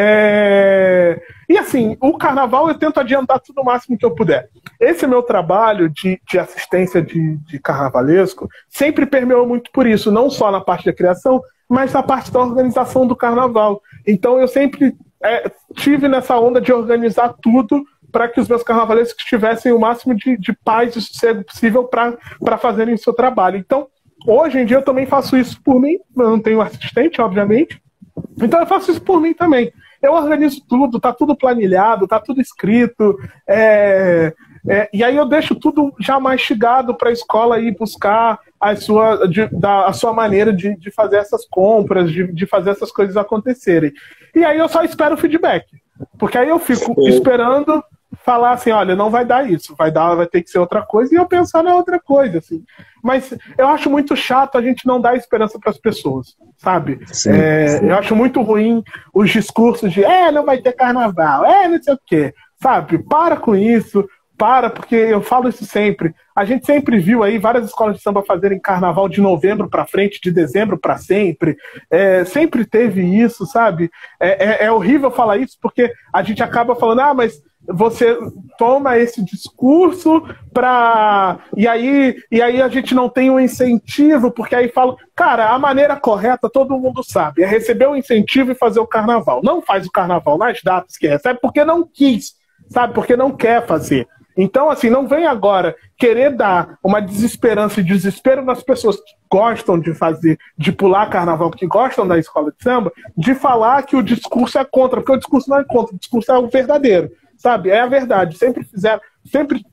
É... E assim, o carnaval eu tento adiantar tudo o máximo que eu puder. Esse meu trabalho de, de assistência de, de carnavalesco sempre permeou muito por isso, não só na parte da criação, mas na parte da organização do carnaval. Então eu sempre é, tive nessa onda de organizar tudo para que os meus carnavalescos tivessem o máximo de, de paz e sossego possível para fazerem o seu trabalho. Então, hoje em dia eu também faço isso por mim, eu não tenho assistente, obviamente, então eu faço isso por mim também. Eu organizo tudo, tá tudo planilhado, tá tudo escrito, é, é, e aí eu deixo tudo já mastigado para a escola ir buscar a sua, de, da, a sua maneira de, de fazer essas compras, de, de fazer essas coisas acontecerem. E aí eu só espero o feedback, porque aí eu fico esperando falar assim, olha, não vai dar isso, vai dar, vai ter que ser outra coisa, e eu pensar na outra coisa, assim. Mas eu acho muito chato a gente não dar esperança para as pessoas, sabe? Sim, é, sim. Eu acho muito ruim os discursos de, é, não vai ter carnaval, é, não sei o quê, sabe? Para com isso, para, porque eu falo isso sempre. A gente sempre viu aí várias escolas de samba fazerem carnaval de novembro para frente, de dezembro para sempre. É, sempre teve isso, sabe? É, é, é horrível falar isso, porque a gente acaba falando, ah, mas você toma esse discurso para e aí e aí a gente não tem um incentivo, porque aí fala, cara, a maneira correta todo mundo sabe, é receber o incentivo e fazer o carnaval. Não faz o carnaval nas datas que recebe porque não quis, sabe? Porque não quer fazer. Então, assim, não vem agora querer dar uma desesperança e desespero nas pessoas que gostam de fazer, de pular carnaval, que gostam da escola de samba, de falar que o discurso é contra, porque o discurso não é contra, o discurso é o verdadeiro. Sabe? É a verdade. Sempre fizeram, sempre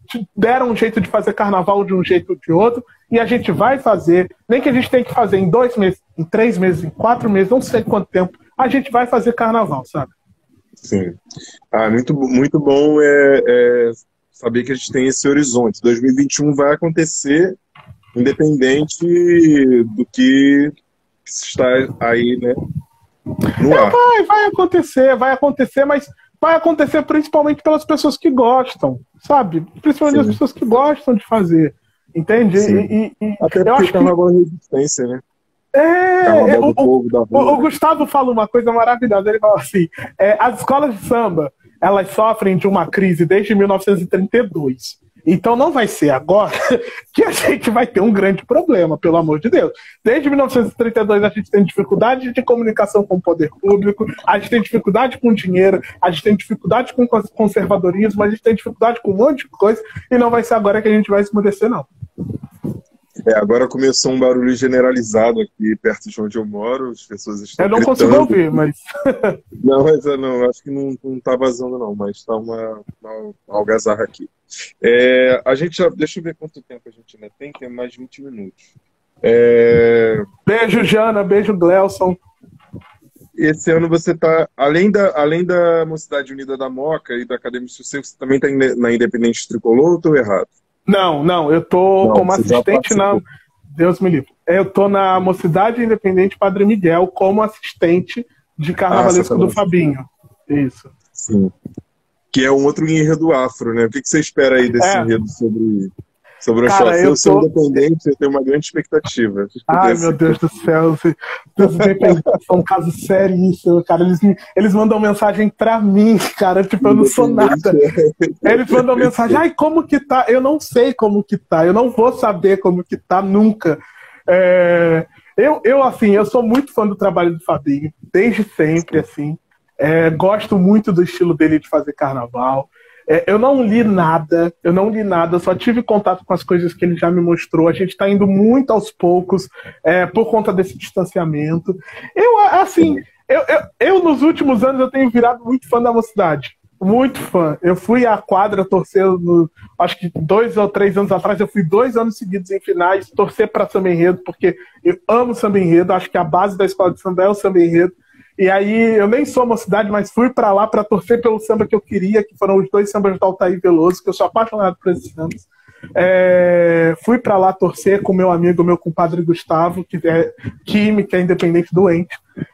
deram um jeito de fazer carnaval de um jeito ou de outro, e a gente vai fazer, nem que a gente tenha que fazer em dois meses, em três meses, em quatro meses, não sei quanto tempo, a gente vai fazer carnaval, sabe? Sim. Ah, muito, muito bom é, é saber que a gente tem esse horizonte. dois mil e vinte e um vai acontecer, independente do que está aí, né, no É, ar. vai, vai acontecer, vai acontecer, mas vai acontecer principalmente pelas pessoas que gostam, sabe? Principalmente Sim. as pessoas que gostam de fazer, entende? Sim. E, e, e Até eu porque acho o carnaval é resistência, né? que é, Carnaval é, o, do povo, da o, rua. o Gustavo fala uma coisa maravilhosa, ele fala assim, é, as escolas de samba, elas sofrem de uma crise desde mil novecentos e trinta e dois. Então não vai ser agora que a gente vai ter um grande problema, pelo amor de Deus. Desde mil novecentos e trinta e dois a gente tem dificuldade de comunicação com o poder público, a gente tem dificuldade com dinheiro, a gente tem dificuldade com conservadorismo, a gente tem dificuldade com um monte de coisa, e não vai ser agora que a gente vai esmurecer, não. É, agora começou um barulho generalizado aqui perto de onde eu moro, as pessoas estão Eu não gritando. consigo ouvir, mas... Não, mas eu não, acho que não, não tá vazando não, mas tá uma, uma, uma algazarra aqui. É, a gente já, deixa eu ver quanto tempo a gente ainda tem, tem mais de vinte minutos. É, Beijo, Jana, beijo, Glelson. esse ano você tá, além da, além da Mocidade Unida da Moca e da Academia de Sucesso, você também tá na Independente Tricolor, ou eu tô errado? Não, não, eu tô Não, como você já assistente na... participou. Deus me livre. Eu tô na Mocidade Independente Padre Miguel como assistente de carnavalesco Ah, do Fabinho. Isso. Sim. Que é um outro enredo afro, né? O que que você espera aí desse É. enredo sobre, sobre o Cara, show? eu Eu sou tô- independente, eu tenho uma grande expectativa. Ai, Desse- meu Deus do céu. Os os independentes são um caso seríssimo, cara. Eles, me- eles mandam mensagem pra mim, cara. Tipo, eu não sou nada. Eles mandam mensagem, ai, como que tá? Eu não sei como que tá, eu não vou saber como que tá nunca. É, eu, eu, assim, eu sou muito fã do trabalho do Fabinho, desde sempre, assim. É, gosto muito do estilo dele de fazer carnaval. É, eu não li nada, eu não li nada, eu só tive contato com as coisas que ele já me mostrou. A gente está indo muito aos poucos, é, por conta desse distanciamento. Eu, assim, eu, eu, eu, nos últimos anos, eu tenho virado muito fã da Mocidade. Muito fã. Eu fui à quadra torcer, no, acho que dois ou três anos atrás, eu fui dois anos seguidos em finais, torcer para samba enredo, porque eu amo samba enredo, acho que a base da escola de samba é o samba enredo. E aí, eu nem sou Mocidade, mas fui pra lá pra torcer pelo samba que eu queria, que foram os dois sambas do Altair Veloso, que eu sou apaixonado por esses sambas. É, fui pra lá torcer com meu amigo, meu compadre Gustavo, que é química, independente doente.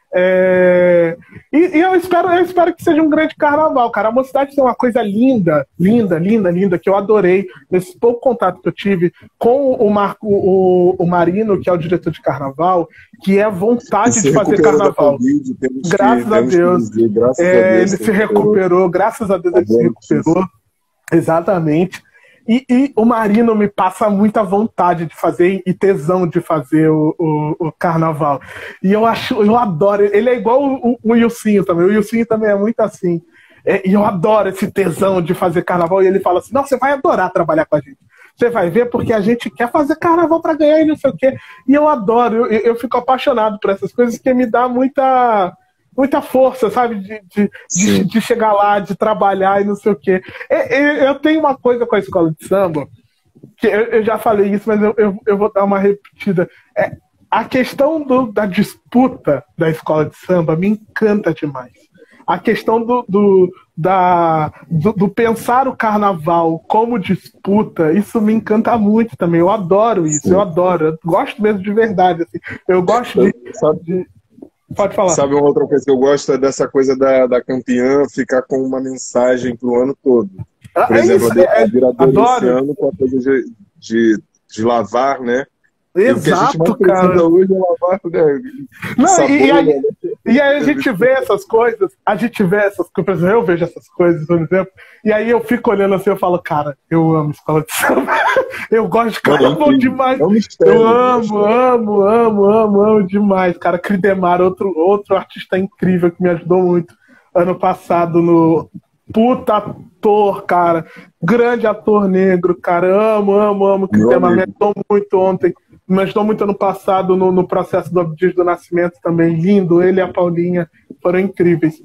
É, e, e eu, espero, eu espero que seja um grande carnaval, cara. A Mocidade tem uma coisa linda, linda, linda, linda, que eu adorei nesse pouco contato que eu tive com o Marco, o, o Marino, que é o diretor de carnaval, que é a vontade Se de fazer recuperou da carnaval. Covid, temos que- Graças a temos que Deus. dizer, graças É, a Deus, ele se recuperou, graças a Deus ele se bom recuperou. Exatamente. E, e o Marino me passa muita vontade de fazer e tesão de fazer o, o, o carnaval. E eu acho, eu adoro. Ele é igual o, o Ilcinho também. O Ilcinho também é muito assim. É, e eu adoro esse tesão de fazer carnaval. E ele fala assim: não, você vai adorar trabalhar com a gente. Você vai ver, porque a gente quer fazer carnaval para ganhar e não sei o quê. E eu adoro, eu, eu fico apaixonado por essas coisas, que me dá muita. Muita força, sabe? De, de, de, de chegar lá, de trabalhar e não sei o quê. Eu, eu tenho uma coisa com a escola de samba, que eu, eu já falei isso, mas eu, eu, eu vou dar uma repetida. É, a questão do, da disputa da escola de samba me encanta demais. A questão do, do, da, do, do pensar o carnaval como disputa, isso me encanta muito também. Eu adoro isso, Sim. eu adoro. Eu gosto mesmo de verdade. Assim. Eu gosto de, Sabe, de... Pode falar. sabe uma outra coisa que eu gosto é dessa coisa da, da campeã ficar com uma mensagem pro ano todo. Por É exemplo, isso, a é- viradora desse adoro. ano com a coisa de, de, de lavar, né? E o que a gente mais Exato, precisa cara. hoje é lavar, né? Não, Sabor, e, e, aí, né? e aí a gente vê essas coisas, a gente vê essas coisas, por exemplo, eu vejo essas coisas, por exemplo, e aí eu fico olhando assim, eu falo, cara, eu amo escola de samba, eu gosto de carnaval Não, é demais, É um mistério. eu né? amo, amo, amo, amo, amo demais, cara. Cridemar, outro, outro artista incrível que me ajudou muito ano passado no puta ator, cara, grande ator negro, cara, amo, amo, amo, Cridemar, me ajudou muito ontem. Me ajudou muito ano passado no, no processo do Abdias do Nascimento também. Lindo, ele e a Paulinha foram incríveis.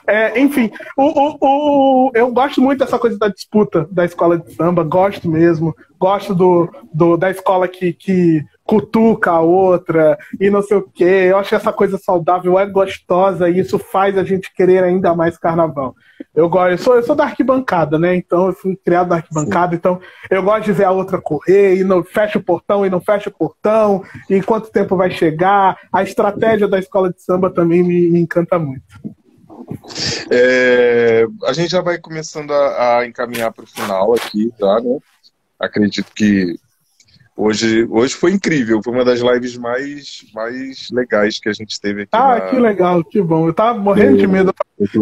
É, enfim, o, o, o, eu gosto muito dessa coisa da disputa da escola de samba, gosto mesmo, gosto do, do, da escola que, que cutuca a outra e não sei o quê. Eu acho essa coisa saudável, é gostosa e isso faz a gente querer ainda mais carnaval. Eu gosto, eu sou, eu sou da arquibancada, né? Então eu fui criado na arquibancada, Sim. Então eu gosto de ver a outra correr e não fecha o portão e não fecha o portão, e quanto tempo vai chegar. A estratégia da escola de samba também me, me encanta muito. É, a gente já vai começando a, a encaminhar para o final aqui, tá, né? Acredito que hoje, hoje foi incrível, foi uma das lives mais, mais legais que a gente teve aqui. Ah, na... que legal, que bom. Eu tava morrendo de medo.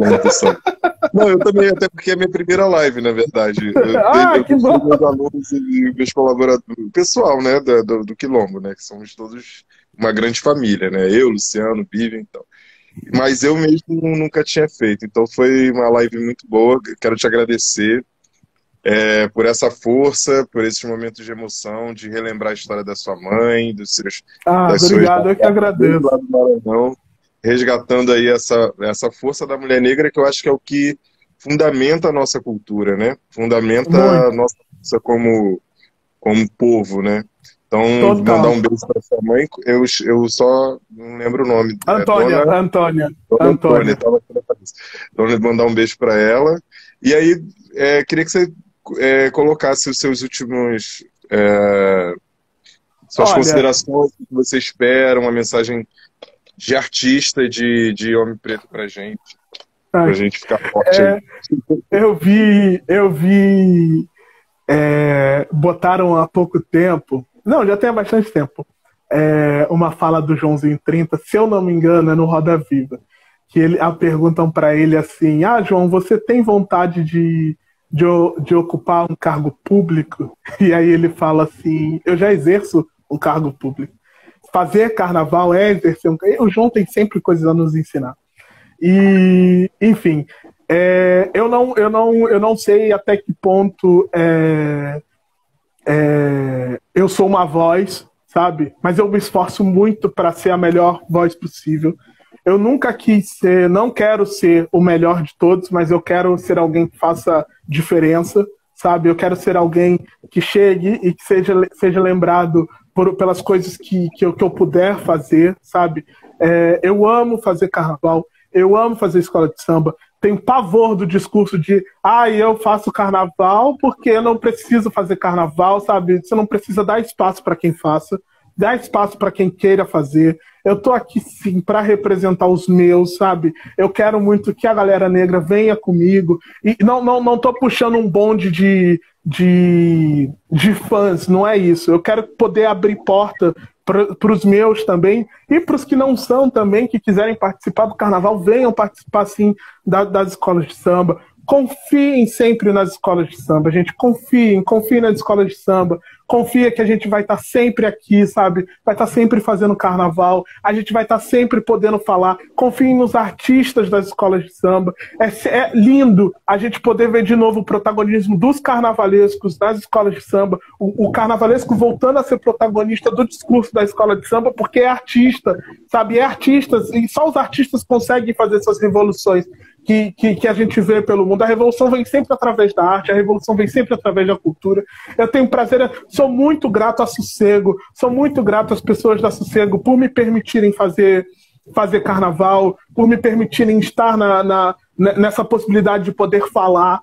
Não, eu também, até porque é a minha primeira live, na verdade. Eu, ah, eu, que bom! Meus alunos e meus colaboradores, o pessoal, né, do, do, do Quilombo, né, que somos todos uma grande família, né? Eu, Luciano, Vivian, então. Mas eu mesmo nunca tinha feito, então foi uma live muito boa. Quero te agradecer é, por essa força, por esses momentos de emoção, de relembrar a história da sua mãe, dos seus. Ah, das obrigado, suas... eu que agradeço. Lá do Maranhão, resgatando aí essa, essa força da mulher negra, que eu acho que é o que fundamenta a nossa cultura, né? Fundamenta muito. A nossa força como, como povo, né? Então, Total. Mandar um beijo para sua mãe, eu, eu só não lembro o nome. Antônia, é Dona... Antônia. Dona Antônia. Antônia então, mandar um beijo para ela. E aí, é, queria que você é, colocasse os seus últimos... É, suas Olha, considerações, o que você espera, uma mensagem de artista e de, de homem preto pra gente. Ai, pra gente ficar forte é, aí. Eu vi... Eu vi é, botaram há pouco tempo... Não, já tem há bastante tempo. É uma fala do Joãozinho trinta, se eu não me engano, é no Roda Viva. Que ele, a, perguntam para ele assim: ah, João, você tem vontade de, de, de ocupar um cargo público? E aí ele fala assim: eu já exerço um cargo público. Fazer carnaval é exercer um cargo. O João tem sempre coisas a nos ensinar. E, enfim, é, eu, não, eu, não, eu não sei até que ponto. É, É, eu sou uma voz, sabe? Mas eu me esforço muito para ser a melhor voz possível. Eu nunca quis ser, não quero ser o melhor de todos, mas eu quero ser alguém que faça diferença, sabe? Eu quero ser alguém que chegue e que seja, seja lembrado por, pelas coisas que, que, eu, que eu puder fazer, sabe? É, eu amo fazer carnaval, eu amo fazer escola de samba. Tenho pavor do discurso de ah, eu faço carnaval porque eu não preciso fazer carnaval, sabe? Você não precisa dar espaço para quem faça, dar espaço para quem queira fazer. Eu tô aqui sim para representar os meus, sabe? Eu quero muito que a galera negra venha comigo. E não, não, não tô puxando um bonde de, de, de fãs, não é isso. Eu quero poder abrir porta para os meus também, e para os que não são também, que quiserem participar do carnaval, venham participar sim da, das escolas de samba. Confiem sempre nas escolas de samba, gente. Confiem, confiem nas escolas de samba. Confia que a gente vai estar sempre aqui, sabe? Vai estar sempre fazendo carnaval. A gente vai estar sempre podendo falar. Confiem nos artistas das escolas de samba. É, é lindo a gente poder ver de novo o protagonismo dos carnavalescos nas escolas de samba. O, o carnavalesco voltando a ser protagonista do discurso da escola de samba, porque é artista, sabe? É artistas, e só os artistas conseguem fazer essas revoluções que, que, que a gente vê pelo mundo. A revolução vem sempre através da arte, a revolução vem sempre através da cultura. Eu tenho prazer, sou muito grato a Sossego, sou muito grato às pessoas da Sossego por me permitirem fazer, fazer carnaval, por me permitirem estar na, na, nessa possibilidade de poder falar,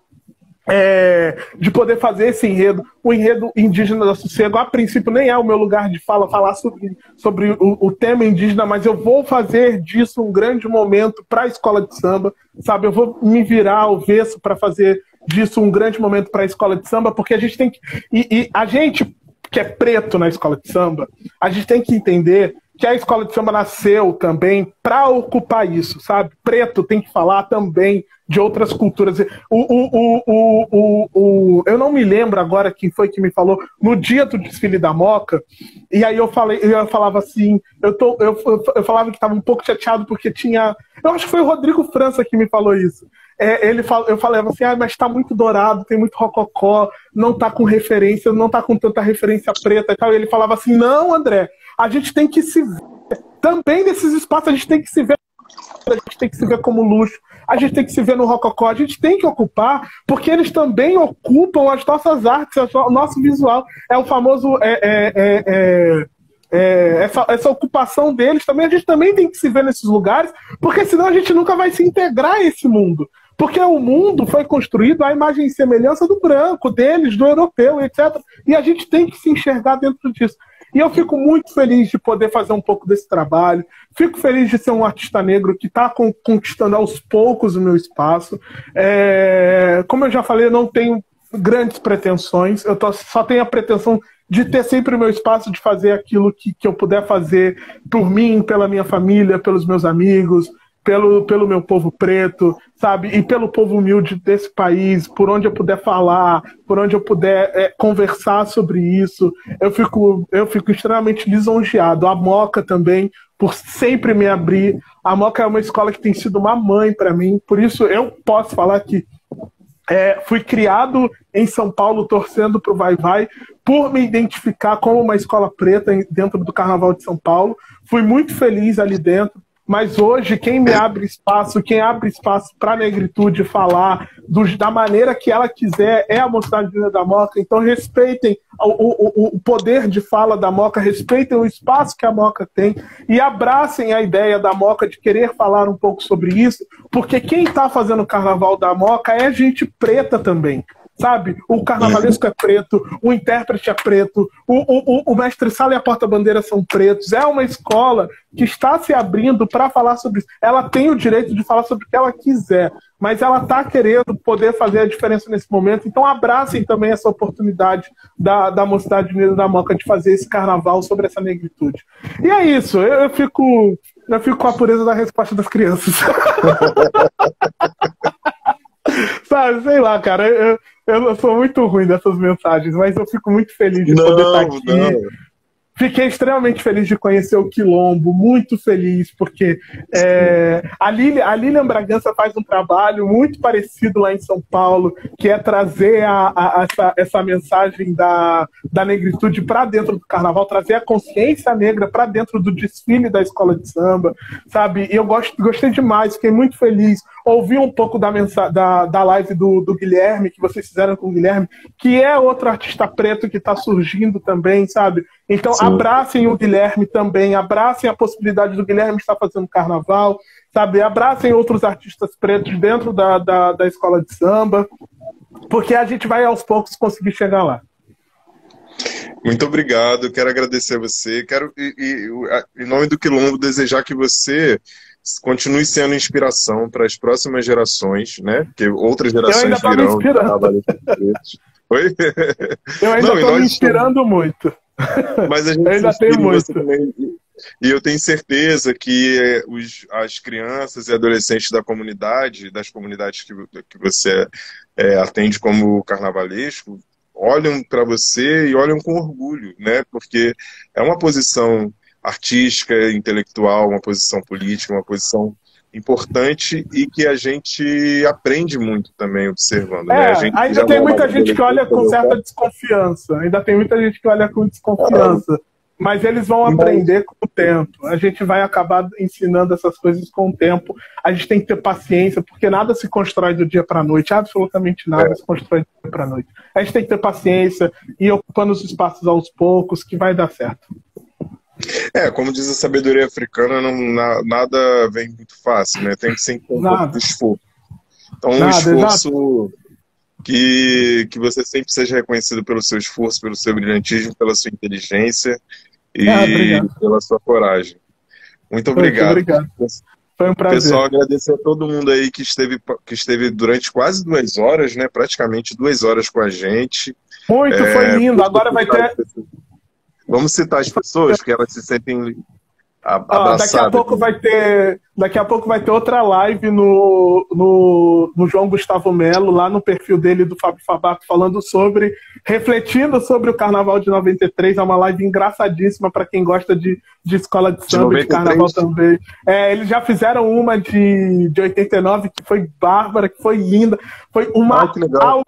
é, de poder fazer esse enredo. O enredo indígena da Sossego, a princípio, nem é o meu lugar de fala, falar sobre, sobre o, o tema indígena, mas eu vou fazer disso um grande momento para a escola de samba, sabe? Eu vou me virar ao avesso para fazer disso um grande momento para a escola de samba, porque a gente tem que... E, e a gente que é preto na escola de samba, a gente tem que entender que a escola de samba nasceu também para ocupar isso, sabe? Preto tem que falar também de outras culturas. O, o, o, o, o, o, eu não me lembro agora quem foi que me falou no dia do desfile da Moca, e aí eu, falei, eu falava assim, eu, tô, eu, eu falava que estava um pouco chateado porque tinha... Eu acho que foi o Rodrigo França que me falou isso. É, ele fala, eu falava assim, ah, mas está muito dourado, tem muito rococó, não está com referência, não está com tanta referência preta e tal. E ele falava assim, não, André, a gente tem que se ver. Também nesses espaços a gente tem que se ver a gente tem que se ver como luxo, a gente tem que se ver no rococó, a gente tem que ocupar, porque eles também ocupam as nossas artes, o nosso visual. É o famoso... É, é, é, é, é, essa, essa ocupação deles também, a gente também tem que se ver nesses lugares, porque senão a gente nunca vai se integrar a esse mundo. Porque o mundo foi construído à imagem e semelhança do branco, deles, do europeu, etcétera. E a gente tem que se enxergar dentro disso. E eu fico muito feliz de poder fazer um pouco desse trabalho. Fico feliz de ser um artista negro que está conquistando aos poucos o meu espaço. É... Como eu já falei, eu não tenho grandes pretensões. Eu tô... só tenho a pretensão de ter sempre o meu espaço, de fazer aquilo que, que eu puder fazer por mim, pela minha família, pelos meus amigos, pelo, pelo meu povo preto, sabe? E pelo povo humilde desse país, por onde eu puder falar, por onde eu puder é, conversar sobre isso. Eu fico, eu fico extremamente lisonjeado. A Moca também, por sempre me abrir. A Moca é uma escola que tem sido uma mãe para mim, por isso eu posso falar que é, fui criado em São Paulo torcendo para o Vai-Vai, por me identificar como uma escola preta dentro do Carnaval de São Paulo. Fui muito feliz ali dentro. Mas hoje, quem me abre espaço, quem abre espaço para a negritude falar do, da maneira que ela quiser é a Mocidade Unida da Moca. Então, respeitem o, o, o poder de fala da Moca, respeitem o espaço que a Moca tem e abracem a ideia da Moca de querer falar um pouco sobre isso, porque quem está fazendo o Carnaval da Moca é gente preta também. Sabe? O carnavalesco é preto, o intérprete é preto, o, o, o mestre-sala e a porta-bandeira são pretos. É uma escola que está se abrindo para falar sobre isso. Ela tem o direito de falar sobre o que ela quiser, mas ela está querendo poder fazer a diferença nesse momento. Então abracem também essa oportunidade da, da Mocidade Unida da Moca de fazer esse carnaval sobre essa negritude. E é isso, eu, eu, fico, eu fico com a pureza da resposta das crianças. Sabe, sei lá, cara, eu, eu sou muito ruim dessas mensagens, mas eu fico muito feliz de não, poder estar aqui. Não. Fiquei extremamente feliz de conhecer o Quilombo, muito feliz, porque é, a, Lilian, a Lilian Bragança faz um trabalho muito parecido lá em São Paulo, que é trazer a, a, essa, essa mensagem da, da negritude para dentro do carnaval, trazer a consciência negra para dentro do desfile da escola de samba, sabe? E eu gost, gostei demais, fiquei muito feliz. Ouvi um pouco da, mensa, da, da live do, do Guilherme, que vocês fizeram com o Guilherme, que é outro artista preto que está surgindo também, sabe? Então, sim, abracem o Guilherme também, abracem a possibilidade do Guilherme estar fazendo carnaval, sabe? Abracem outros artistas pretos dentro da, da, da escola de samba, porque a gente vai aos poucos conseguir chegar lá. Muito obrigado, quero agradecer a você, quero, e, e, em nome do Quilombo, desejar que você continue sendo inspiração para as próximas gerações, né? Porque outras gerações virão. Oi? Eu ainda estou me inspirando somos... muito. Mas a gente eu ainda tenho muito. Também. E eu tenho certeza que os, as crianças e adolescentes da comunidade, das comunidades que, que você é, atende como carnavalesco, olham para você e olham com orgulho, né? Porque é uma posição artística, intelectual, uma posição política, uma posição importante e que a gente aprende muito também observando. É, né? A gente ainda tem muita gente que olha com certa desconfiança, ainda tem muita gente que olha com desconfiança, ah, mas eles vão aprender com o tempo. A gente vai acabar ensinando essas coisas com o tempo. A gente tem que ter paciência, porque nada se constrói do dia para a noite, absolutamente nada é. se constrói do dia para a noite. A gente tem que ter paciência e ir ocupando os espaços aos poucos, que vai dar certo. É, como diz a sabedoria africana, não, na, nada vem muito fácil, né? Tem que ser um pouco de esforço. Então, um nada, esforço que, que você sempre seja reconhecido pelo seu esforço, pelo seu brilhantismo, pela sua inteligência e ah, pela sua coragem. Muito obrigado. Muito obrigado. Foi um prazer. Pessoal, agradecer a todo mundo aí que esteve, que esteve durante quase duas horas, né? Praticamente duas horas com a gente. Muito, é, foi lindo. Agora vai ter... Vamos citar as pessoas, que elas se sentem abraçadas. Ah, daqui a pouco vai ter, daqui a pouco vai ter outra live no, no, no João Gustavo Melo, lá no perfil dele do Fábio Fabato, falando sobre, refletindo sobre o Carnaval de noventa e três. É uma live engraçadíssima para quem gosta de, de escola de samba, de, de carnaval também. É, eles já fizeram uma de, de oitenta e nove que foi bárbara, que foi linda, foi uma ah, aula...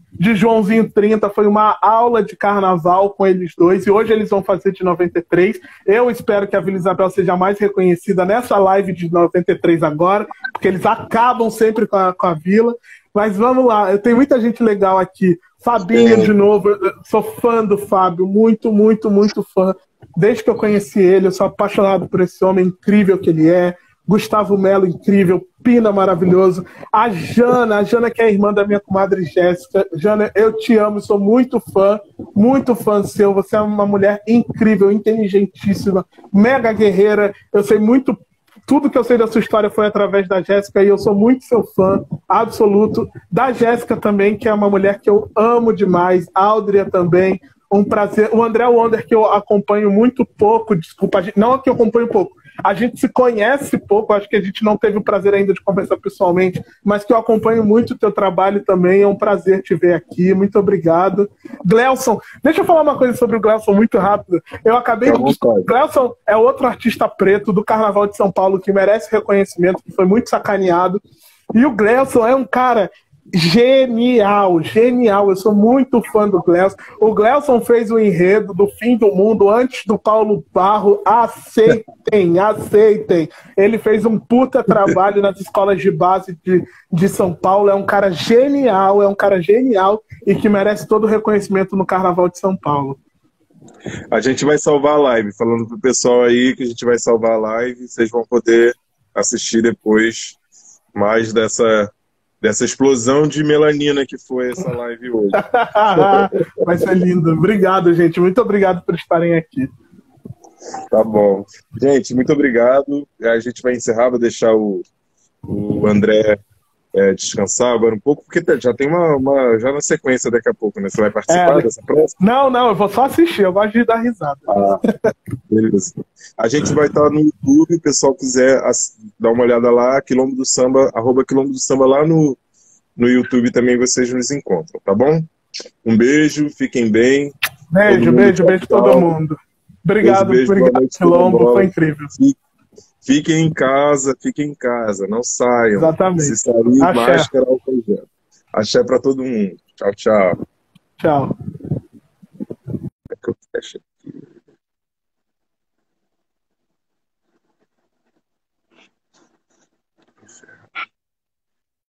de Joãozinho trinta, foi uma aula de carnaval com eles dois, e hoje eles vão fazer de noventa e três. Eu espero que a Vila Isabel seja mais reconhecida nessa live de noventa e três agora, porque eles acabam sempre com a, com a Vila. Mas vamos lá, tem muita gente legal aqui. Fabinho, de novo, eu sou fã do Fábio, muito, muito, muito fã. Desde que eu conheci ele, eu sou apaixonado por esse homem incrível que ele é. Gustavo Melo, incrível. Pina, maravilhoso. A Jana, a Jana que é irmã da minha comadre Jéssica. Jana, eu te amo, sou muito fã, muito fã seu. Você é uma mulher incrível, inteligentíssima, mega guerreira. Eu sei muito, tudo que eu sei da sua história foi através da Jéssica, e eu sou muito seu fã, absoluto. Da Jéssica também, que é uma mulher que eu amo demais. A Áudria também, um prazer. O André Wonder, que eu acompanho muito pouco, desculpa, não que eu acompanho pouco, a gente se conhece pouco, acho que a gente não teve o prazer ainda de conversar pessoalmente, mas que eu acompanho muito o teu trabalho também, é um prazer te ver aqui, muito obrigado. Glelson, deixa eu falar uma coisa sobre o Glelson muito rápido. Eu acabei de... Glelson é outro artista preto do Carnaval de São Paulo que merece reconhecimento, que foi muito sacaneado, e o Glelson é um cara genial, genial. Eu sou muito fã do Glelson. O Glelson fez o enredo do Fim do Mundo antes do Paulo Barro. Aceitem, aceitem. Ele fez um puta trabalho nas escolas de base de, de São Paulo. É um cara genial, é um cara genial e que merece todo o reconhecimento no Carnaval de São Paulo. A gente vai salvar a live, falando pro pessoal aí que a gente vai salvar a live, vocês vão poder assistir depois mais dessa dessa explosão de melanina que foi essa live hoje. Vai ser lindo. Obrigado, gente. Muito obrigado por estarem aqui. Tá bom. Gente, muito obrigado. A gente vai encerrar, vou deixar o, o André é, descansar agora um pouco, porque já tem uma, uma... já na sequência daqui a pouco, né? Você vai participar é, dessa próxima? Não, não, eu vou só assistir. Eu gosto de dar risada. Ah, beleza. A gente vai estar no YouTube, o pessoal quiser dar uma olhada lá, Quilombo do Samba, arroba Quilombo do Samba lá no, no YouTube também vocês nos encontram, tá bom? Um beijo, fiquem bem. Beijo, beijo, beijo todo mundo. Obrigado, beijo, beijo, obrigado, Quilombo, foi incrível. Fiquem em casa, fiquem em casa, não saiam. Exatamente. Se sair, máscara, álcool gel. Axé pra todo mundo. Tchau, tchau. Tchau.